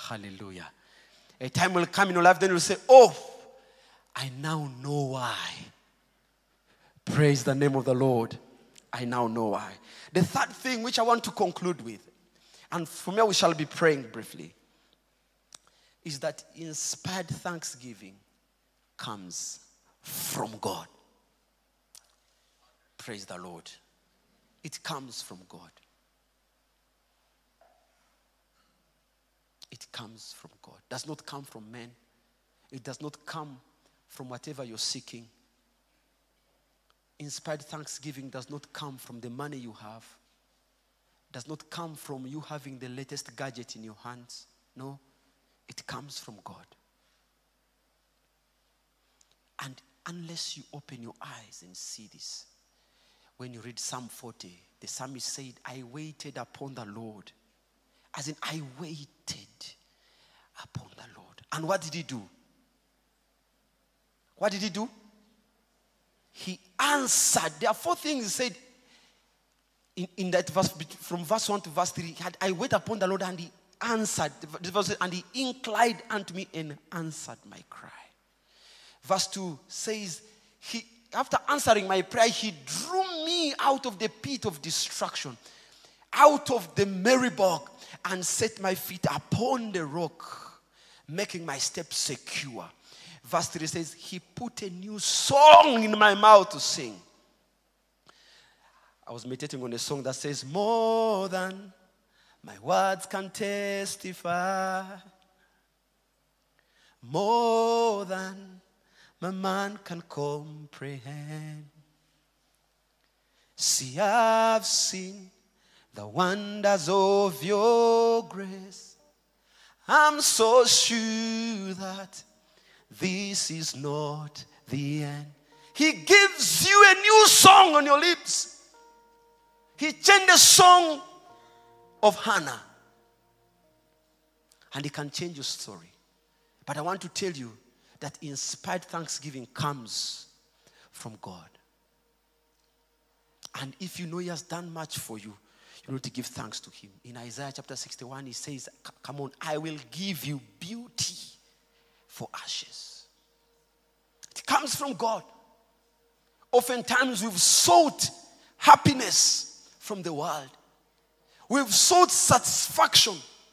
Hallelujah. A time will come in your life, then you'll say, oh, I now know why. Praise the name of the Lord. I now know why. The third thing which I want to conclude with, and from here we shall be praying briefly, is that inspired thanksgiving comes from God. Praise the Lord. It comes from God. It comes from God. It does not come from men. It does not come from whatever you're seeking. Inspired thanksgiving does not come from the money you have. It does not come from you having the latest gadget in your hands. No, it comes from God. And unless you open your eyes and see this, when you read Psalm forty, the psalmist said, I waited upon the Lord. As in, I waited upon the Lord. And what did he do? What did he do? He answered. There are four things he said in, in that verse, from verse one to verse three. He had, I wait upon the Lord, and he answered. The verse says, and he inclined unto me and answered my cry. Verse two says, he, after answering my prayer, he drew me out of the pit of destruction, out of the merry bog, and set my feet upon the rock, making my steps secure. Verse three says, he put a new song in my mouth to sing. I was meditating on a song that says, more than my words can testify, more than my mind can comprehend. See, I've seen the wonders of your grace. I'm so sure that this is not the end. He gives you a new song on your lips. He changed the song of Hannah. And he can change your story. But I want to tell you that inspired thanksgiving comes from God. And if you know he has done much for you, you need to give thanks to him. In Isaiah chapter sixty-one, he says, come on, I will give you beauty for ashes. It comes from God. Oftentimes we've sought happiness from the world. We've sought satisfaction.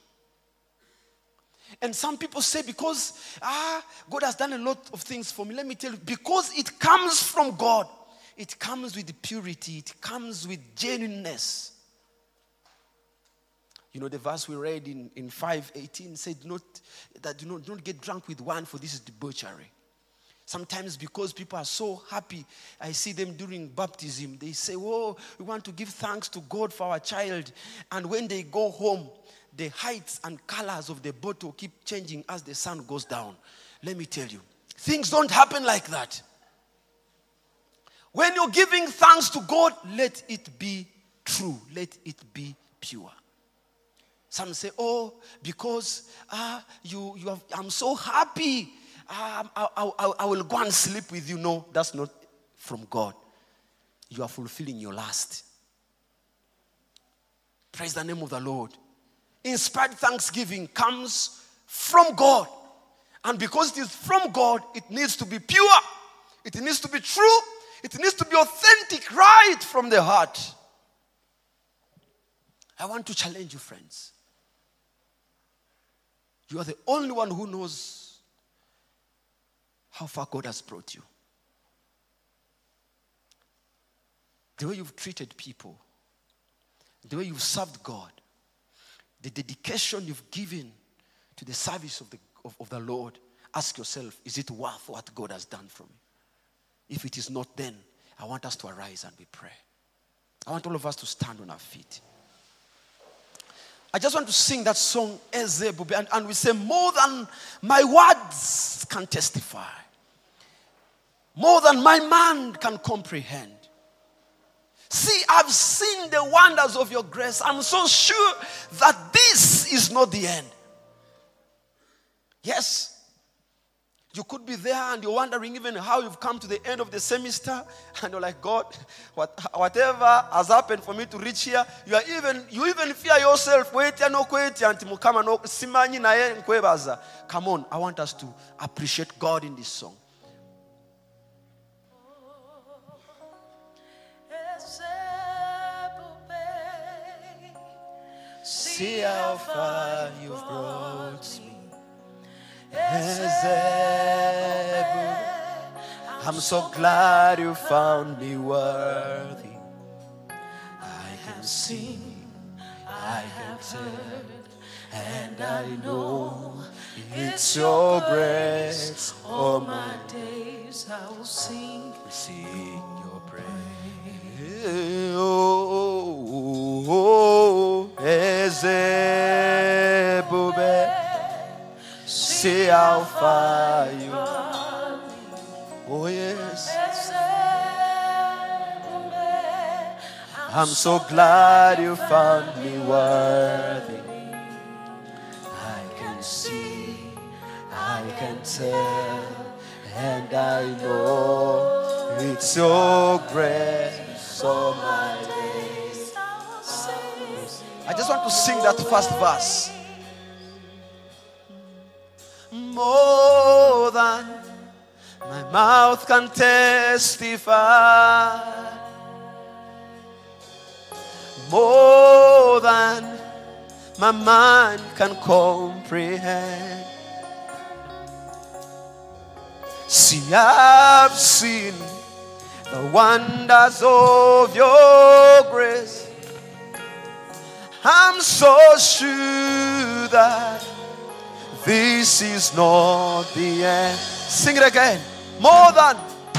And some people say, because ah, God has done a lot of things for me. Let me tell you, because it comes from God. It comes with purity. It comes with genuineness. You know, the verse we read in, in five eighteen said, not, that do not, don't get drunk with wine, for this is debauchery. Sometimes because people are so happy, I see them during baptism, they say, oh, we want to give thanks to God for our child. And when they go home, the heights and colors of the bottle keep changing as the sun goes down. Let me tell you, things don't happen like that. When you're giving thanks to God, let it be true. Let it be pure. Some say, oh, because ah, you, you have, I'm so happy. Um, I, I, I will go and sleep with you. No, that's not from God. You are fulfilling your lust. Praise the name of the Lord. Inspired thanksgiving comes from God. And because it is from God, it needs to be pure. It needs to be true. It needs to be authentic, right from the heart. I want to challenge you, friends. You are the only one who knows how far God has brought you. The way you've treated people, the way you've served God, the dedication you've given to the service of the, of, of the Lord, ask yourself, is it worth what God has done for me? If it is not, then I want us to arise and we pray. I want all of us to stand on our feet. I just want to sing that song, Ezebubi, and, and we say, more than my words can testify, more than my mind can comprehend. See, I've seen the wonders of your grace. I'm so sure that this is not the end. Yes, You could be there and you're wondering even how you've come to the end of the semester, and you're like, God, what, whatever has happened for me to reach here, you are even you even fear yourself. Come on, I want us to appreciate God in this song. See how far you've brought me. I'm so glad you found me worthy. I can sing, I can tell, and I know it's your grace. All my days I will sing, sing your praise. Oh, oh, oh, Ezebube. See how far you are. Oh yes. I'm so glad you found me worthy. I can see, I can tell, and I know it's your grace all my days. I just want to sing that first verse. More than my mouth can testify, more than my mind can comprehend. See, I've seen the wonders of your grace. I'm so sure that this is not the end. Sing it again. More than,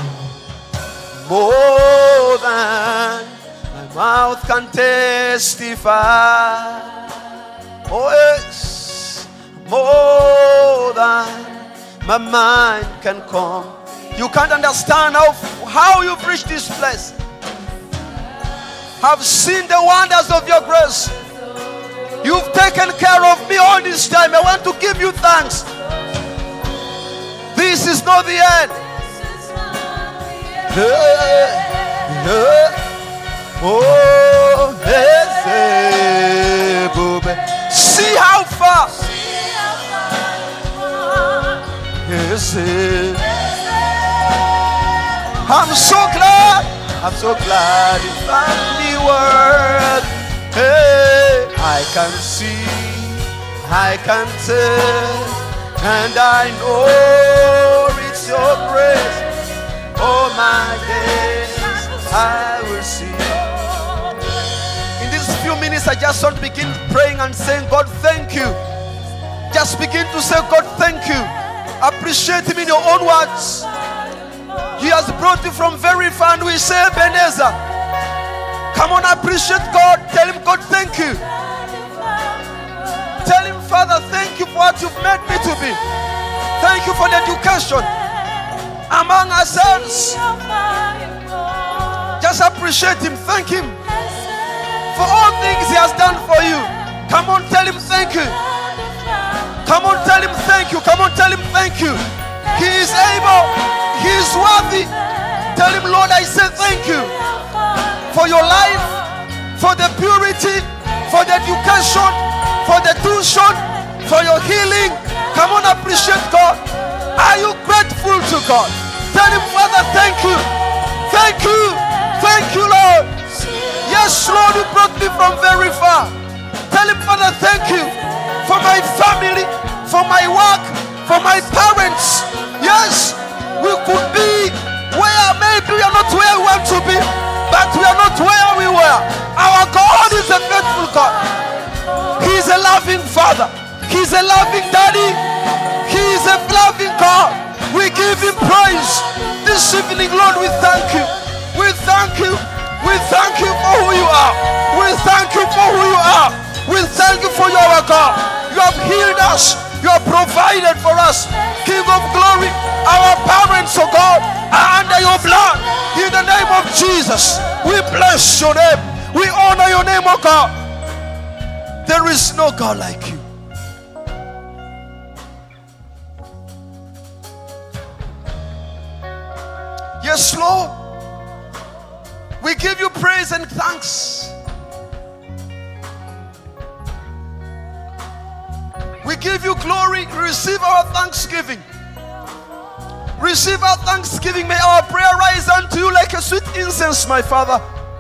more than my mouth can testify. Oh yes, more than my mind can come. You can't understand how, how you've reached this place. I've seen the wonders of your grace. You've taken care of me all this time. I want to give you thanks. This is not the end. Oh, see how far. I'm so glad. I'm so glad you found me worth. Hey, I can see, I can tell, and I know it's your grace. All my days I will see. In these few minutes, I just want to begin praying and saying, God, thank you. Just begin to say, God, thank you. Appreciate Him in your own words. He has brought you from very far, and we say, Ebenezer. Come on, appreciate God. Tell Him, God, thank you. Tell Him, Father, thank you for what you've made me to be. Thank you for the education among ourselves. Just appreciate Him. Thank Him for all things He has done for you. Come on, tell Him thank you. Come on, tell Him thank you. Come on, tell Him thank you. He is able. He is worthy. Tell Him, Lord, I say thank you for your life, for the purity, for the education, for the tuition, for your healing. Come on, appreciate God. Are you grateful to God? Tell Him, Father, thank you. Thank you. Thank you, Lord. Yes, Lord, you brought me from very far. Tell Him, Father, thank you for my family, for my work, for my parents. Yes, we could be where maybe we are not where we want to be, but we are not where we were. Our God is a faithful God. He is a loving Father. He is a loving Daddy. He is a loving God. We give Him praise. This evening, Lord, we thank you. We thank you. We thank you for who you are. We thank you for who you are. We thank you for your God. You have healed us. You have provided for us. King of glory, our parents, oh God, are under your blood. In the name of Jesus, we bless your name. We honor your name, oh God. There is no God like you. Yes, Lord. We give you praise and thanks. We give you glory. Receive our thanksgiving. Receive our thanksgiving. May our prayer rise unto you like a sweet incense, my Father.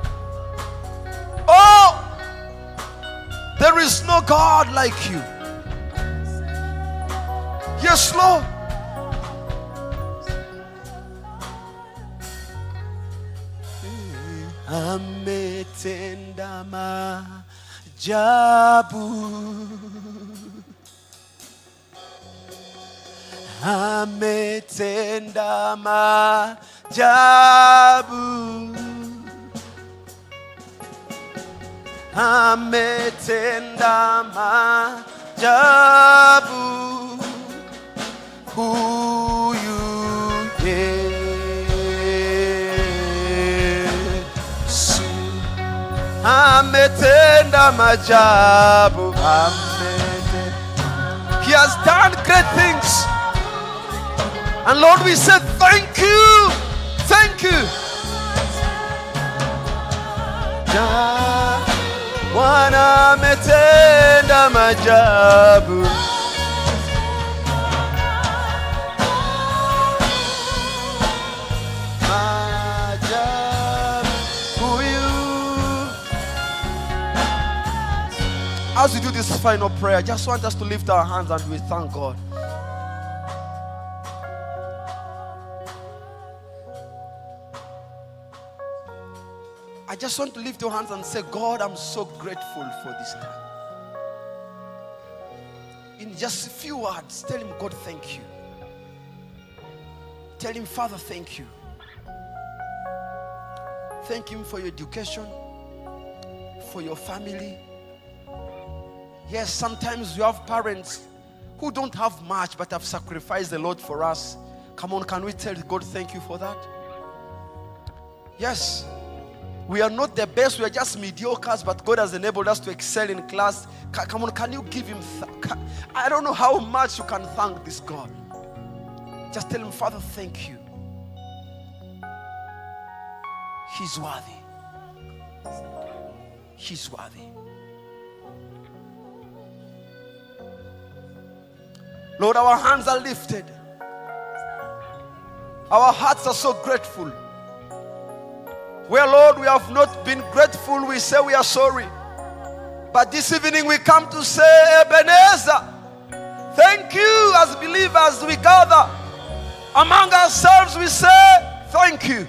Oh, there is no God like you. Yes, Lord. Ametenda maajabu, ametenda maajabu, ametenda maajabu, huyu Yesu ametenda maajabu. He has done great things. And Lord, we say thank you. Thank you. Bwana ametenda maajabu. Maajabu huyu. As we do this final prayer, I just want us to lift our hands and we thank God. I just want to lift your hands and say, God, I'm so grateful for this time. In just a few words, tell him, God, thank you. Tell him, Father, thank you. Thank him for your education, for your family. Yes, sometimes you have parents who don't have much but have sacrificed a lot for us. Come on, can we tell God thank you for that? Yes. We are not the best, we are just mediocres, but God has enabled us to excel in class. Come on, can you give him? Th- I don't know how much you can thank this God. Just tell him, Father, thank you. He's worthy. He's worthy. Lord, our hands are lifted. Our hearts are so grateful. Where, Lord, we have not been grateful, we say we are sorry. But this evening we come to say, Ebenezer, thank you. As believers we gather among ourselves, we say, thank you.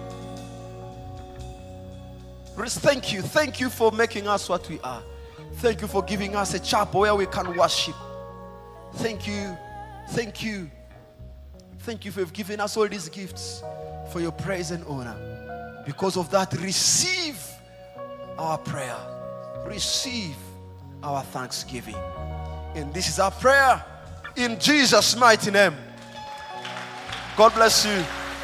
Thank you. Thank you for making us what we are. Thank you for giving us a chapel where we can worship. Thank you. Thank you. Thank you for giving us all these gifts for your praise and honor. Because of that, receive our prayer. Receive our thanksgiving. And this is our prayer in Jesus' mighty name. God bless you.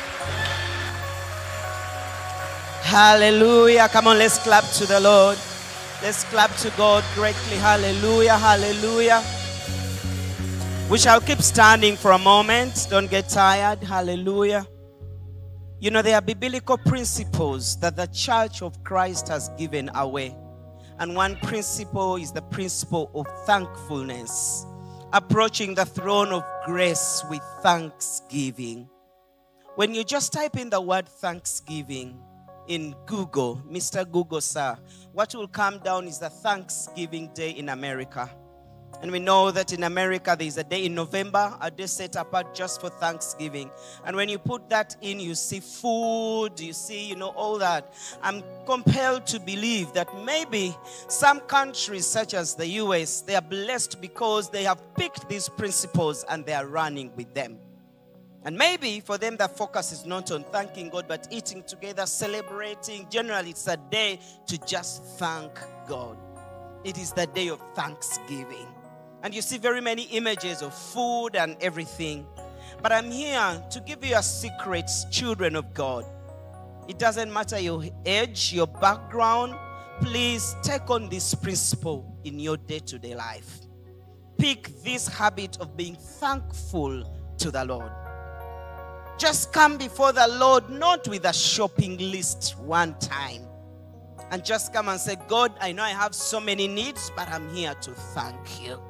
Hallelujah. Come on, let's clap to the Lord. Let's clap to God greatly. Hallelujah. Hallelujah. We shall keep standing for a moment. Don't get tired. Hallelujah. You know, there are biblical principles that the Church of Christ has given away. And one principle is the principle of thankfulness. Approaching the throne of grace with thanksgiving. When you just type in the word thanksgiving in Google, Mister Google, sir, what will come down is the Thanksgiving Day in America. And we know that in America, there is a day in November, a day set apart just for Thanksgiving. And when you put that in, you see food, you see, you know, all that. I'm compelled to believe that maybe some countries such as the U S, they are blessed because they have picked these principles and they are running with them. And maybe for them, the focus is not on thanking God, but eating together, celebrating. Generally, it's a day to just thank God. It is the day of Thanksgiving. And you see very many images of food and everything. But I'm here to give you a secret, children of God. It doesn't matter your age, your background. Please take on this principle in your day-to-day life. Pick this habit of being thankful to the Lord. just come before the Lord, not with a shopping list one time. And just come and say, God, I know I have so many needs, but I'm here to thank you.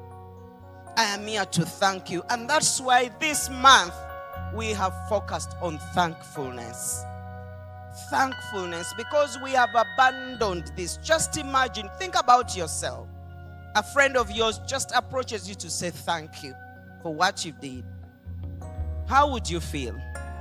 I am here to thank you. And that's why this month we have focused on thankfulness. Thankfulness, because we have abandoned this. Just imagine, think about yourself. A friend of yours just approaches you to say thank you for what you did. How would you feel?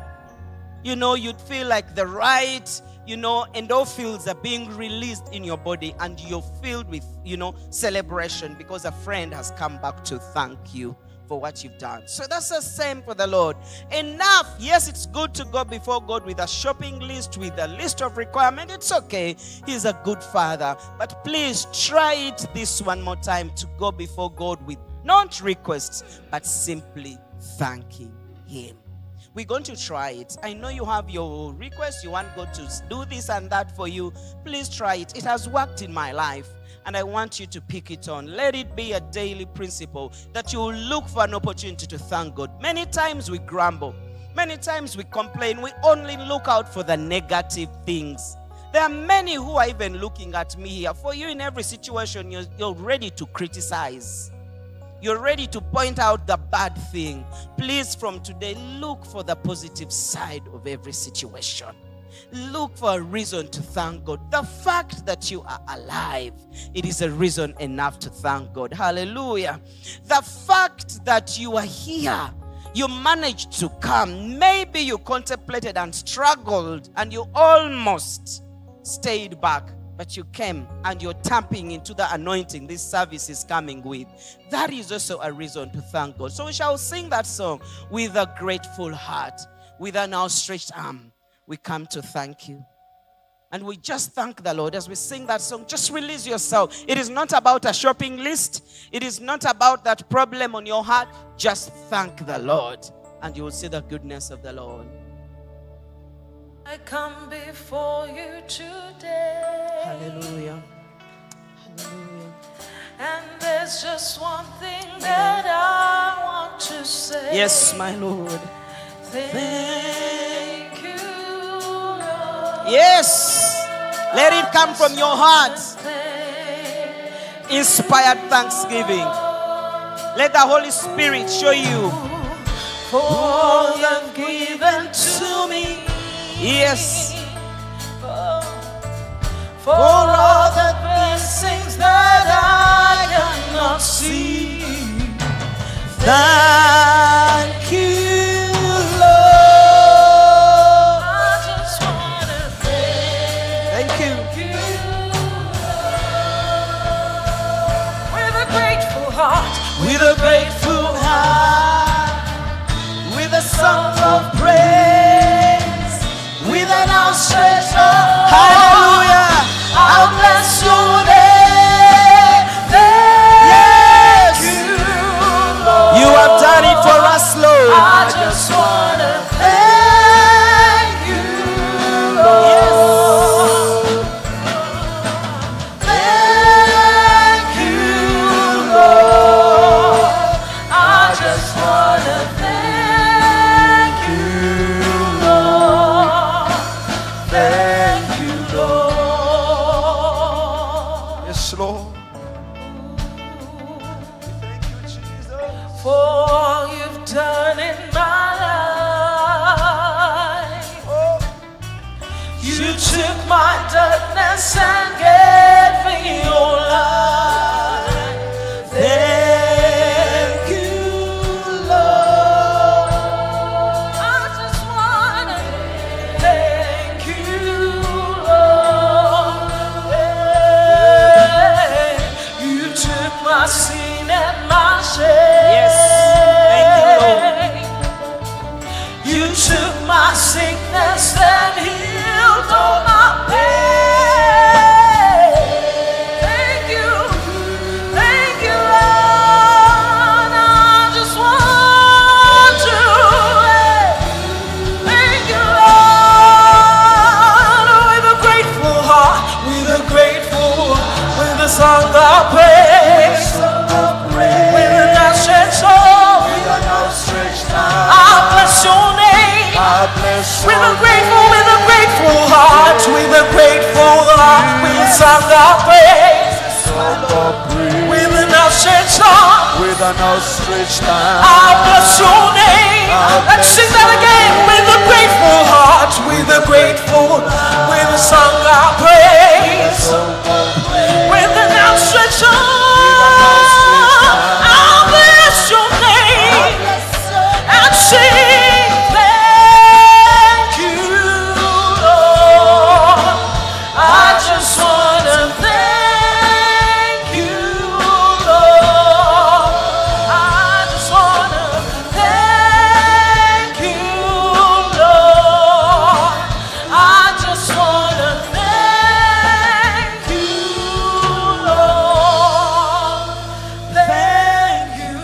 You know, you'd feel like the right, you know, endorphins are being released in your body, and you're filled with, you know, celebration because a friend has come back to thank you for what you've done. So that's the same for the Lord. Enough. Yes, it's good to go before God with a shopping list, with a list of requirements. It's okay. He's a good father. But please try it this one more time, to go before God with not requests, but simply thanking Him. We're going to try it. I know you have your requests. You want God to do this and that for you. Please try it. It has worked in my life, and I want you to pick it on. Let it be a daily principle that you will look for an opportunity to thank God. Many times we grumble. Many times we complain. We only look out for the negative things. There are many who are even looking at me here. For you, in every situation, you're, you're ready to criticize. You're ready to point out the bad thing. Please, from today, look for the positive side of every situation. Look for a reason to thank God. The fact that you are alive, it is a reason enough to thank God. Hallelujah. The fact that you are here, you managed to come. Maybe you contemplated and struggled and you almost stayed back, but you came and you're tapping into the anointing this service is coming with. That is also a reason to thank God. So we shall sing that song with a grateful heart, with an outstretched arm. We come to thank you. And we just thank the Lord as we sing that song. Just release yourself. It is not about a shopping list. It is not about that problem on your heart. Just thank the Lord, and you will see the goodness of the Lord. I come before you today. Hallelujah. Hallelujah. And there's just one thing that I want to say. Yes, my Lord. Thank you, Lord. Yes. Let it come from your heart. Inspired thanksgiving. Let the Holy Spirit show you for all you've given to me. Yes. For all the blessings that I cannot see. Thank you, Lord. I just want to thank, Thank you. you, with a grateful heart, With a grateful heart, with a song of praise, with an outstretched arm. Hallelujah. I'll bless your name. Thank Yes. you, Lord. You have done it for us, Lord. I just want to thank you, Lord. Thank you, Lord. I just want to thank you, Lord. Thank you, Lord. Yes, Lord. For all you've done in my life. You took my darkness and gave me your light. Thank you, Lord. I just want to thank you, Lord. Hey, you took my sin and my shame. Yes. Thank you, Lord. You took my sickness and healed all my pain. an outstretched hand. I'll bless your name. Let's sing that again with a grateful heart, with a grateful, with a song of praise, with an outstretched arm. I'll bless your name and sing thank you, Lord. I just want to thank you, Lord. I just want to thank you, Lord. I just want to thank you, Lord. Thank you,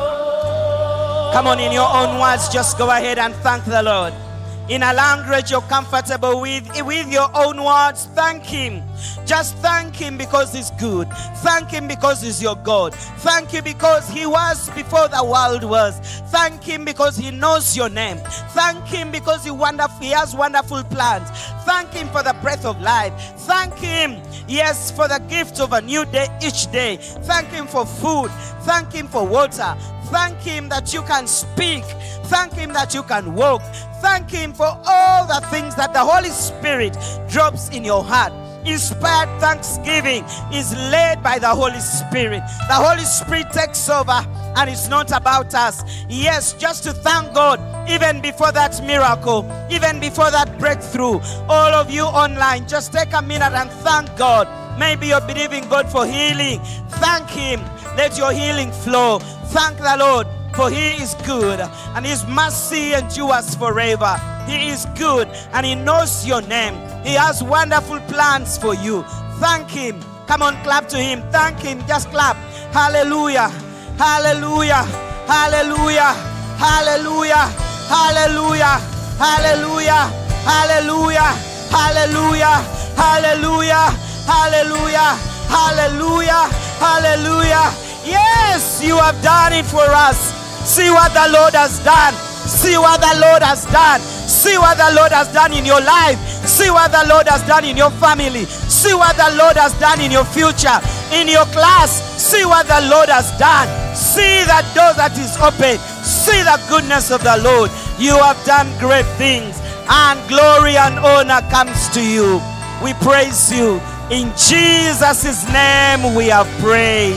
Lord. Come on, in your own words, just go ahead and thank the Lord. In a language you're comfortable with, with your own words, thank Him. Just thank Him because He's good. Thank Him because He's your God. Thank you because He was before the world was. Thank Him because He knows your name. Thank Him because He, wonderful, he has wonderful plans. Thank Him for the breath of life. Thank Him, yes, for the gift of a new day each day. Thank Him for food. Thank Him for water. Thank Him that you can speak. Thank Him that you can walk. Thank Him for all the things that the Holy Spirit drops in your heart. Inspired thanksgiving is led by the Holy Spirit. The Holy Spirit takes over, and it's not about us. Yes, just to thank God, even before that miracle, even before that breakthrough. All of you online, just take a minute and thank God. Maybe you're believing God for healing. Thank Him. Let your healing flow. Thank the Lord, for He is good, and His mercy endures forever. He is good, and He knows your name. He has wonderful plans for you. Thank Him. Come on, clap to Him. Thank Him. Just clap. Hallelujah. Hallelujah. Hallelujah. Hallelujah. Hallelujah. Hallelujah. Hallelujah. Hallelujah. Hallelujah. Hallelujah. Hallelujah. Hallelujah. Yes, you have done it for us. See what the Lord has done. See what the Lord has done. See what the Lord has done in your life. See what the Lord has done in your family. See what the Lord has done in your future, in your class. See what the Lord has done. See that door that is open. See the goodness of the Lord. You have done great things, and glory and honor comes to you. We praise you. In Jesus' name we have prayed.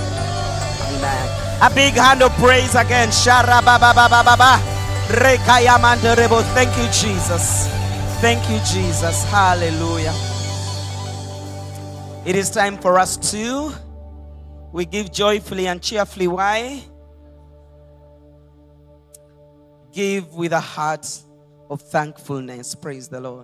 Amen. A big hand of praise again. Thank you, Jesus. Thank you, Jesus. Hallelujah. It is time for us to, we give joyfully and cheerfully. Why? Give with a heart of thankfulness. Praise the Lord.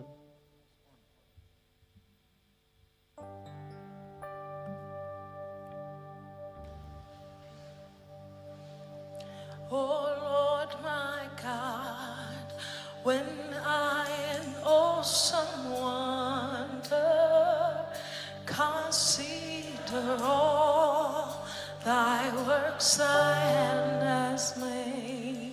Oh Lord my God, when I in awesome wonder consider all thy works thy hand has made,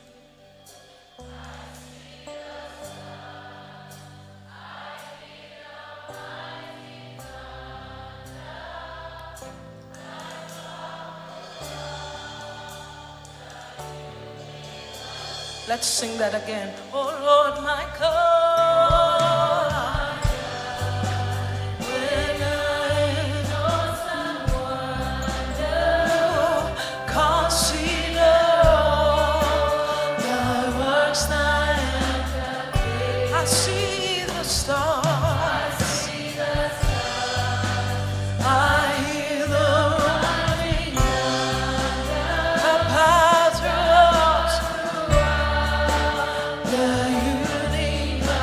let's sing that again. Oh Lord my God, when I in awesome wonder consider all thy works thy hand hath made. I see the stars, I see the stars, I hear the running water, the path through the universe.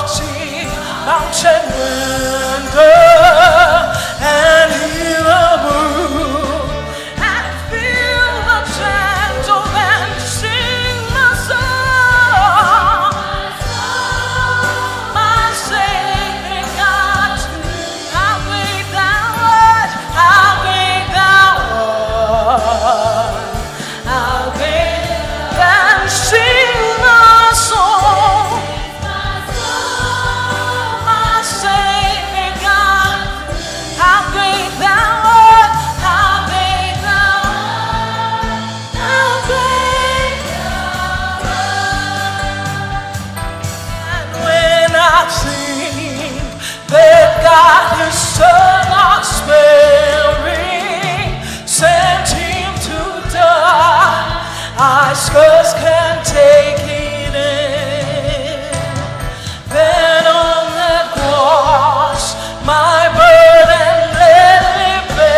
lofty mountain window and hear the moon and feel the gentle and sing my song. My Savior God, how great thou art, how great thou art, how great thou sing my song. My Savior God, how great thou art, how great thou art, how great thou art. And when I think that God His Son not sparing, sent Him to die, I scarce can take it in. Then on that cross, my burden gladly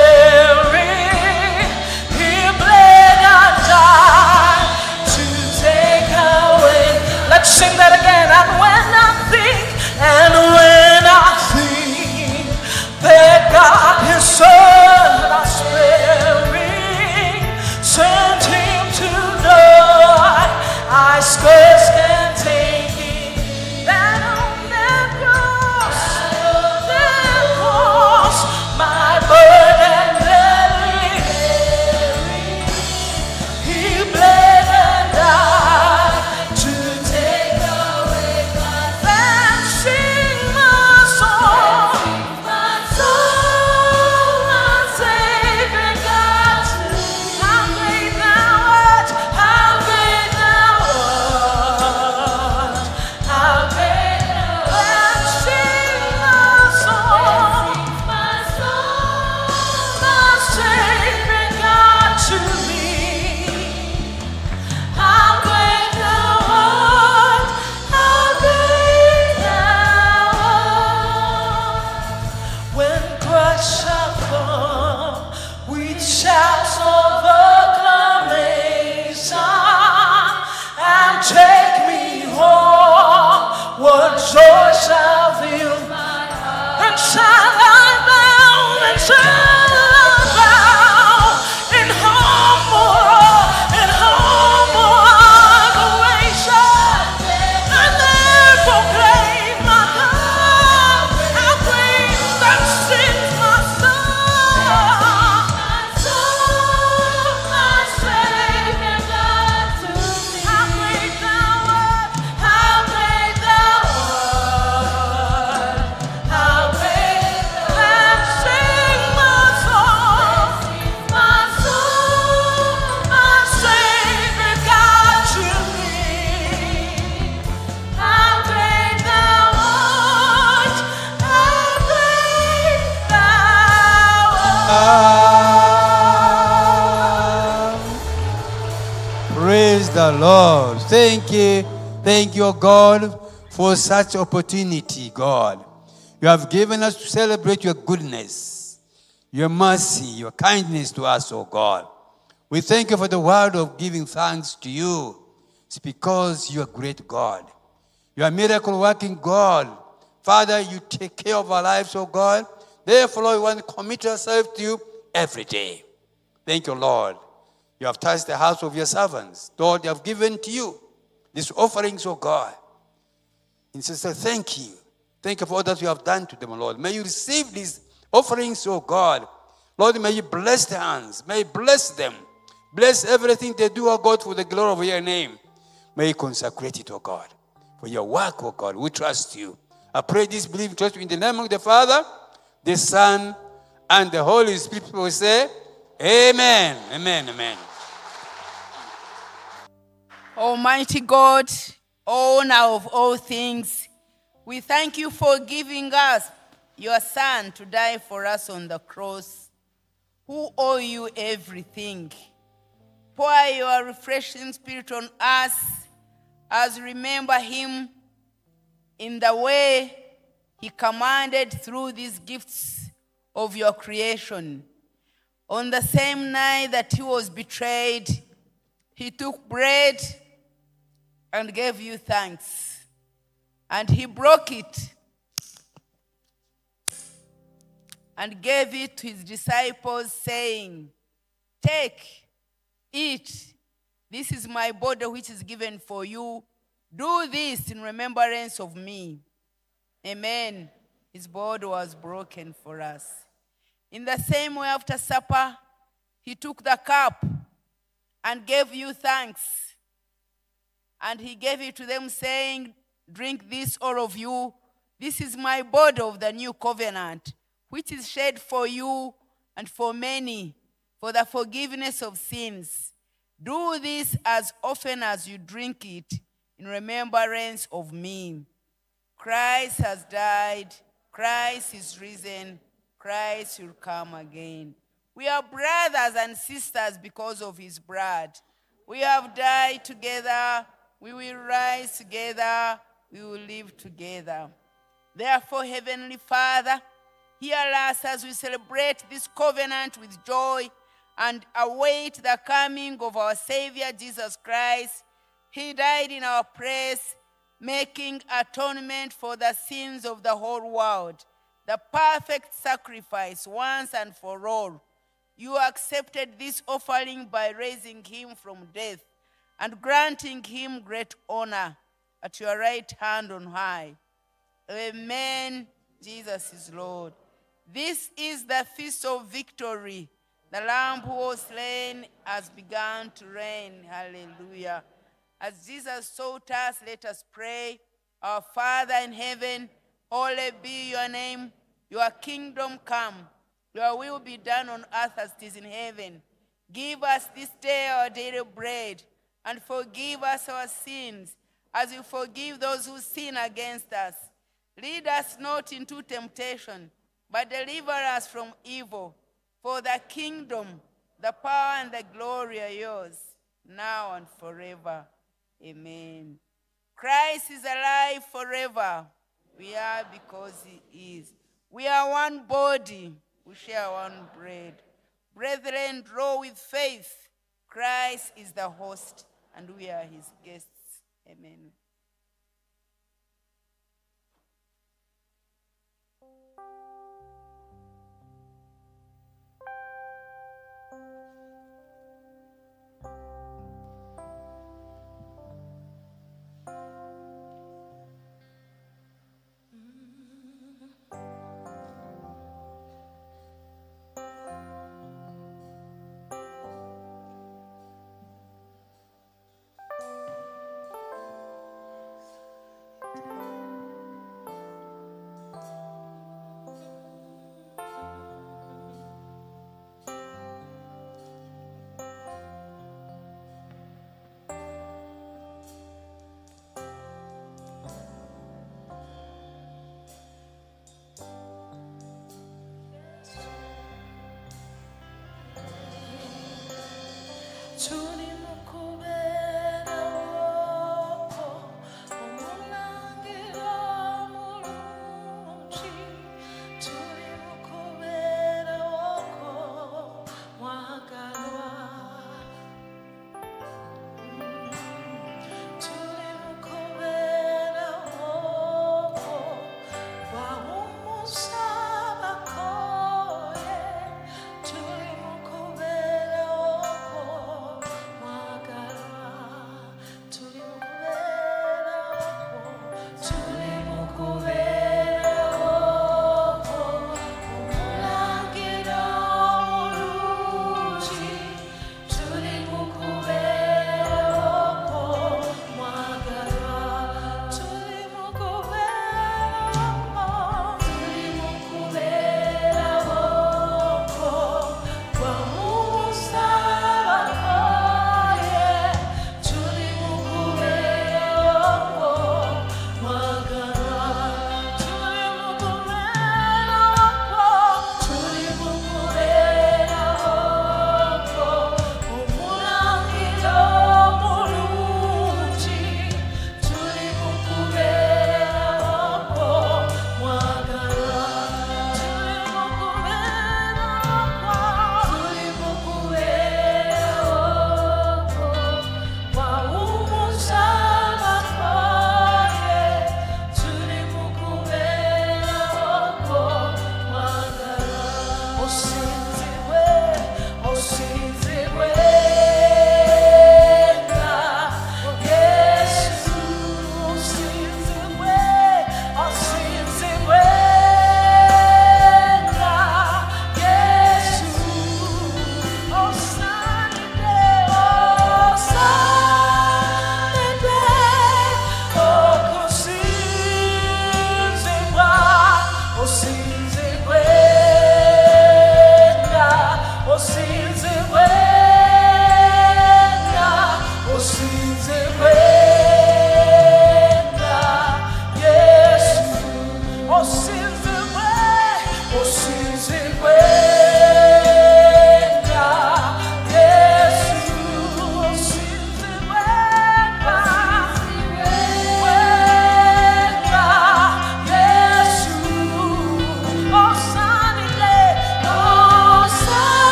bearing, He bled and died to take away. Let's sing that again. And when I think, and when I think that God His Son not sparing, sent Him to die, I scarce can take it. That on that cross, that cross, my burden gladly bearing, He bled and died to take away my sin. Sing my song, my soul, my Savior God, how great thou art, how great thou art, how great thou art. Sing my song, my soul, my Savior God to me. How great thou art, how great thou art. When Christ shall come with shouts of acclamation and take me home, what joy shall fill my heart? And shall I bow, and shall I bow in humble, in humble adoration, and then proclaim my God, how great thou sings my soul. My soul, my Savior God to me. How great thou art, how great thou art, how great thou sing my song. My soul, my Savior God to me. How great thou art, how great thou art. Praise the Lord. Thank you. Thank you, God, for such opportunity, God. You have given us to celebrate your goodness, your mercy, your kindness to us, oh God. We thank you for the word of giving thanks to you. It's because you are great God. You are miracle working God. Father, you take care of our lives, oh God. Therefore, we want to commit ourselves to you every day. Thank you, Lord. You have touched the house of your servants. Lord, they have given to you these offerings, oh God. And so say, thank you. Thank you for all that you have done to them, Lord. May you receive these offerings, oh God. Lord, may you bless their hands. May you bless them. Bless everything they do, oh God, for the glory of your name. May you consecrate it, oh God, for your work, oh God. We trust you. I pray this, believe, trust you in the name of the Father, the Son, and the Holy Spirit. People say, amen. Amen. Amen. Almighty God, owner of all things, we thank you for giving us your Son to die for us on the cross, who owe you everything. Pour your refreshing spirit on us as we remember him in the way he commanded through these gifts of your creation. On the same night that he was betrayed, he took bread and gave you thanks. And he broke it and gave it to his disciples, saying, "Take, eat. This is my body which is given for you. Do this in remembrance of me." Amen. His body was broken for us. In the same way, after supper, he took the cup and gave you thanks. And he gave it to them, saying, "Drink this, all of you. This is my body of the new covenant, which is shed for you and for many for the forgiveness of sins. Do this as often as you drink it in remembrance of me." Christ has died. Christ is risen. Christ will come again. We are brothers and sisters because of his blood. We have died together. We will rise together. We will live together. Therefore, Heavenly Father, hear us as we celebrate this covenant with joy and await the coming of our Savior, Jesus Christ. He died in our place, making atonement for the sins of the whole world, the perfect sacrifice once and for all. You accepted this offering by raising him from death and granting him great honor at your right hand on high. Amen. Jesus is Lord. This is the feast of victory. The Lamb who was slain has begun to reign. Hallelujah. As Jesus taught us, let us pray. Our Father in heaven, holy be your name. Your kingdom come. Your will be done on earth as it is in heaven. Give us this day our daily bread, and forgive us our sins, as we forgive those who sin against us. Lead us not into temptation, but deliver us from evil. For the kingdom, the power, and the glory are yours, now and forever. Amen. Christ is alive forever. We are because he is. We are one body. We share one bread. Brethren, draw with faith. Christ is the host, and we are his guests. Amen.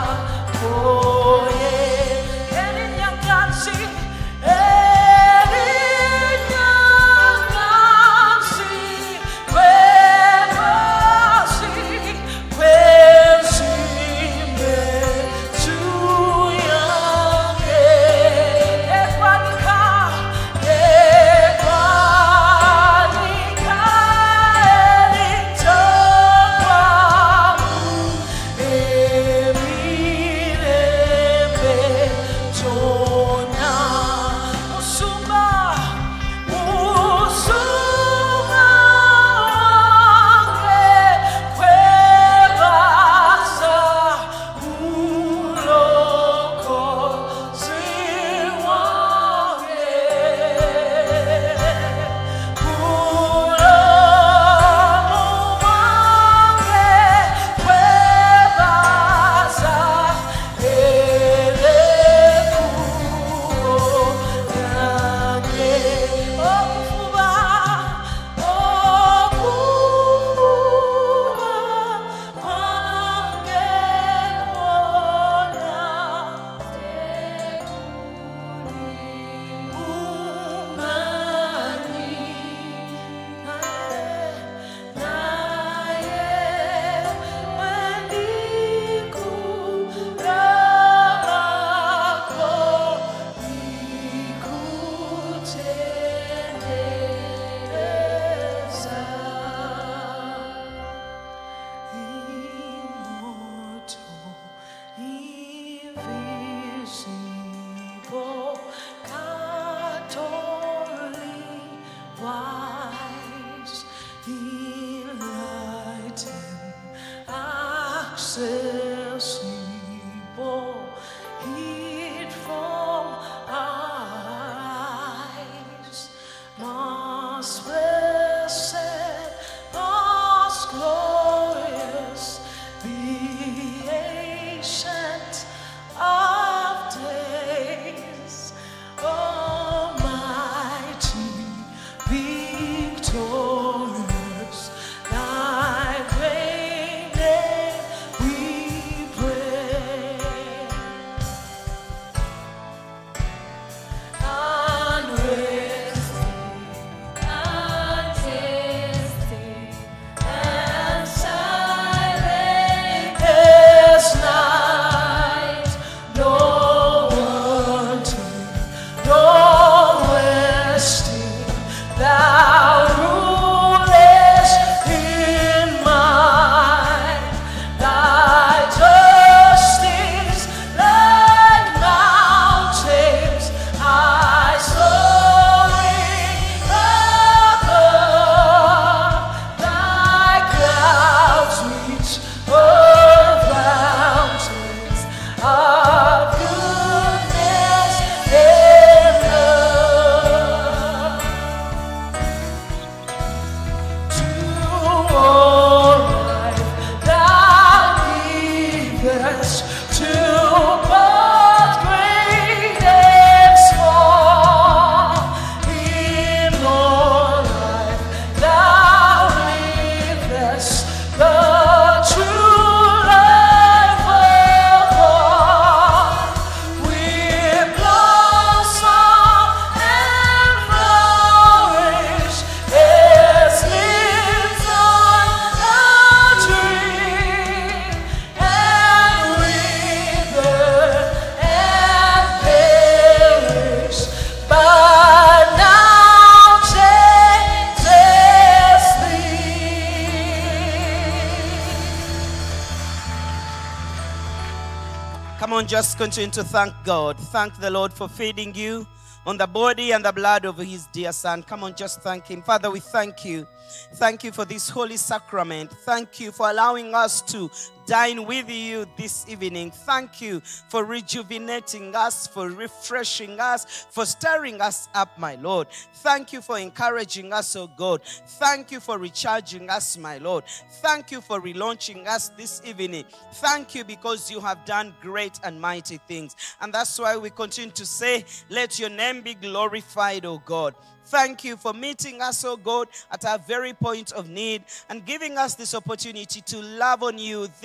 Come on, just continue to thank God. Thank the Lord for feeding you on the body and the blood of his dear son. Come on, just thank him. Father, we thank you. Thank you for this holy sacrament. Thank you for allowing us to dine with you this evening. Thank you for rejuvenating us, for refreshing us, for stirring us up, my Lord. Thank you for encouraging us, oh God. Thank you for recharging us, my Lord. Thank you for relaunching us this evening. Thank you because you have done great and mighty things. And that's why we continue to say, let your name be glorified, oh God. Thank you for meeting us, oh God, at our very point of need and giving us this opportunity to love on you this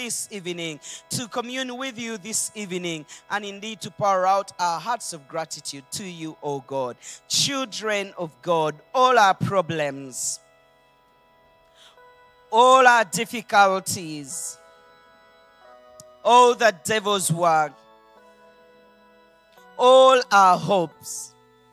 this evening, to commune with you this evening, and indeed to pour out our hearts of gratitude to you, O God. Children of God, all our problems, all our difficulties, all the devil's work, all our hopes,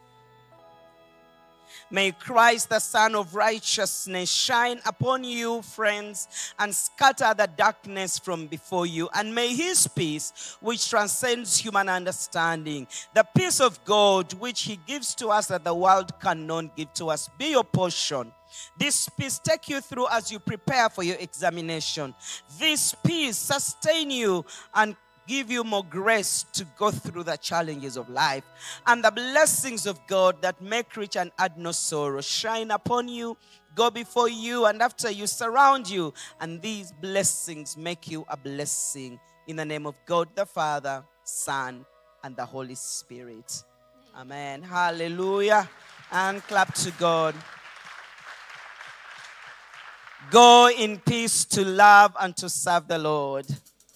may Christ, the Son of Righteousness, shine upon you, friends, and scatter the darkness from before you. And may his peace, which transcends human understanding, the peace of God, which he gives to us that the world cannot give to us, be your portion. This peace take you through as you prepare for your examination. This peace sustain you and give you more grace to go through the challenges of life. And the blessings of God that make rich and add no sorrow shine upon you, go before you, and after you, surround you. And these blessings make you a blessing. In the name of God the Father, Son, and the Holy Spirit. Amen. Hallelujah. And clap to God. Go in peace to love and to serve the Lord.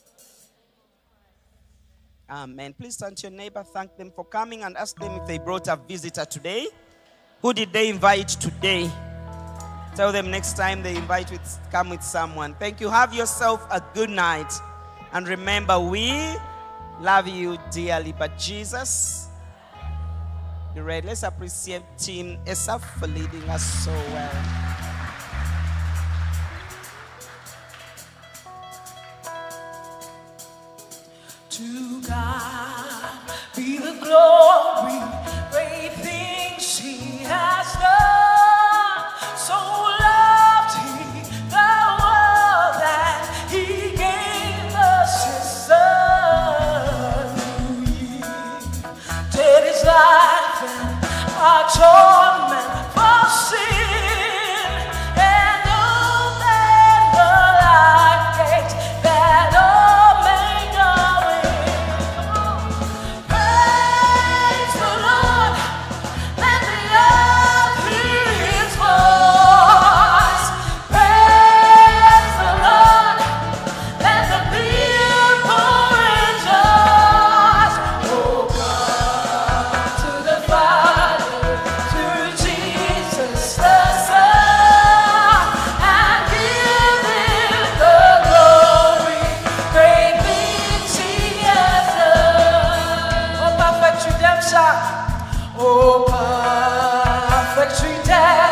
Amen. Please turn to your neighbor, thank them for coming, and ask them if they brought a visitor today. Who did they invite today? Tell them next time they invite with, come with someone. Thank you. Have yourself a good night. And remember, we love you dearly. But Jesus, you ready? Let's appreciate Team Asaph for leading us so well. To God be the glory, great things he has done. So loved he the world that he gave us his son. He did his life and our torment for sin, and opened the life gate that all may know. Oh, perfect redemption.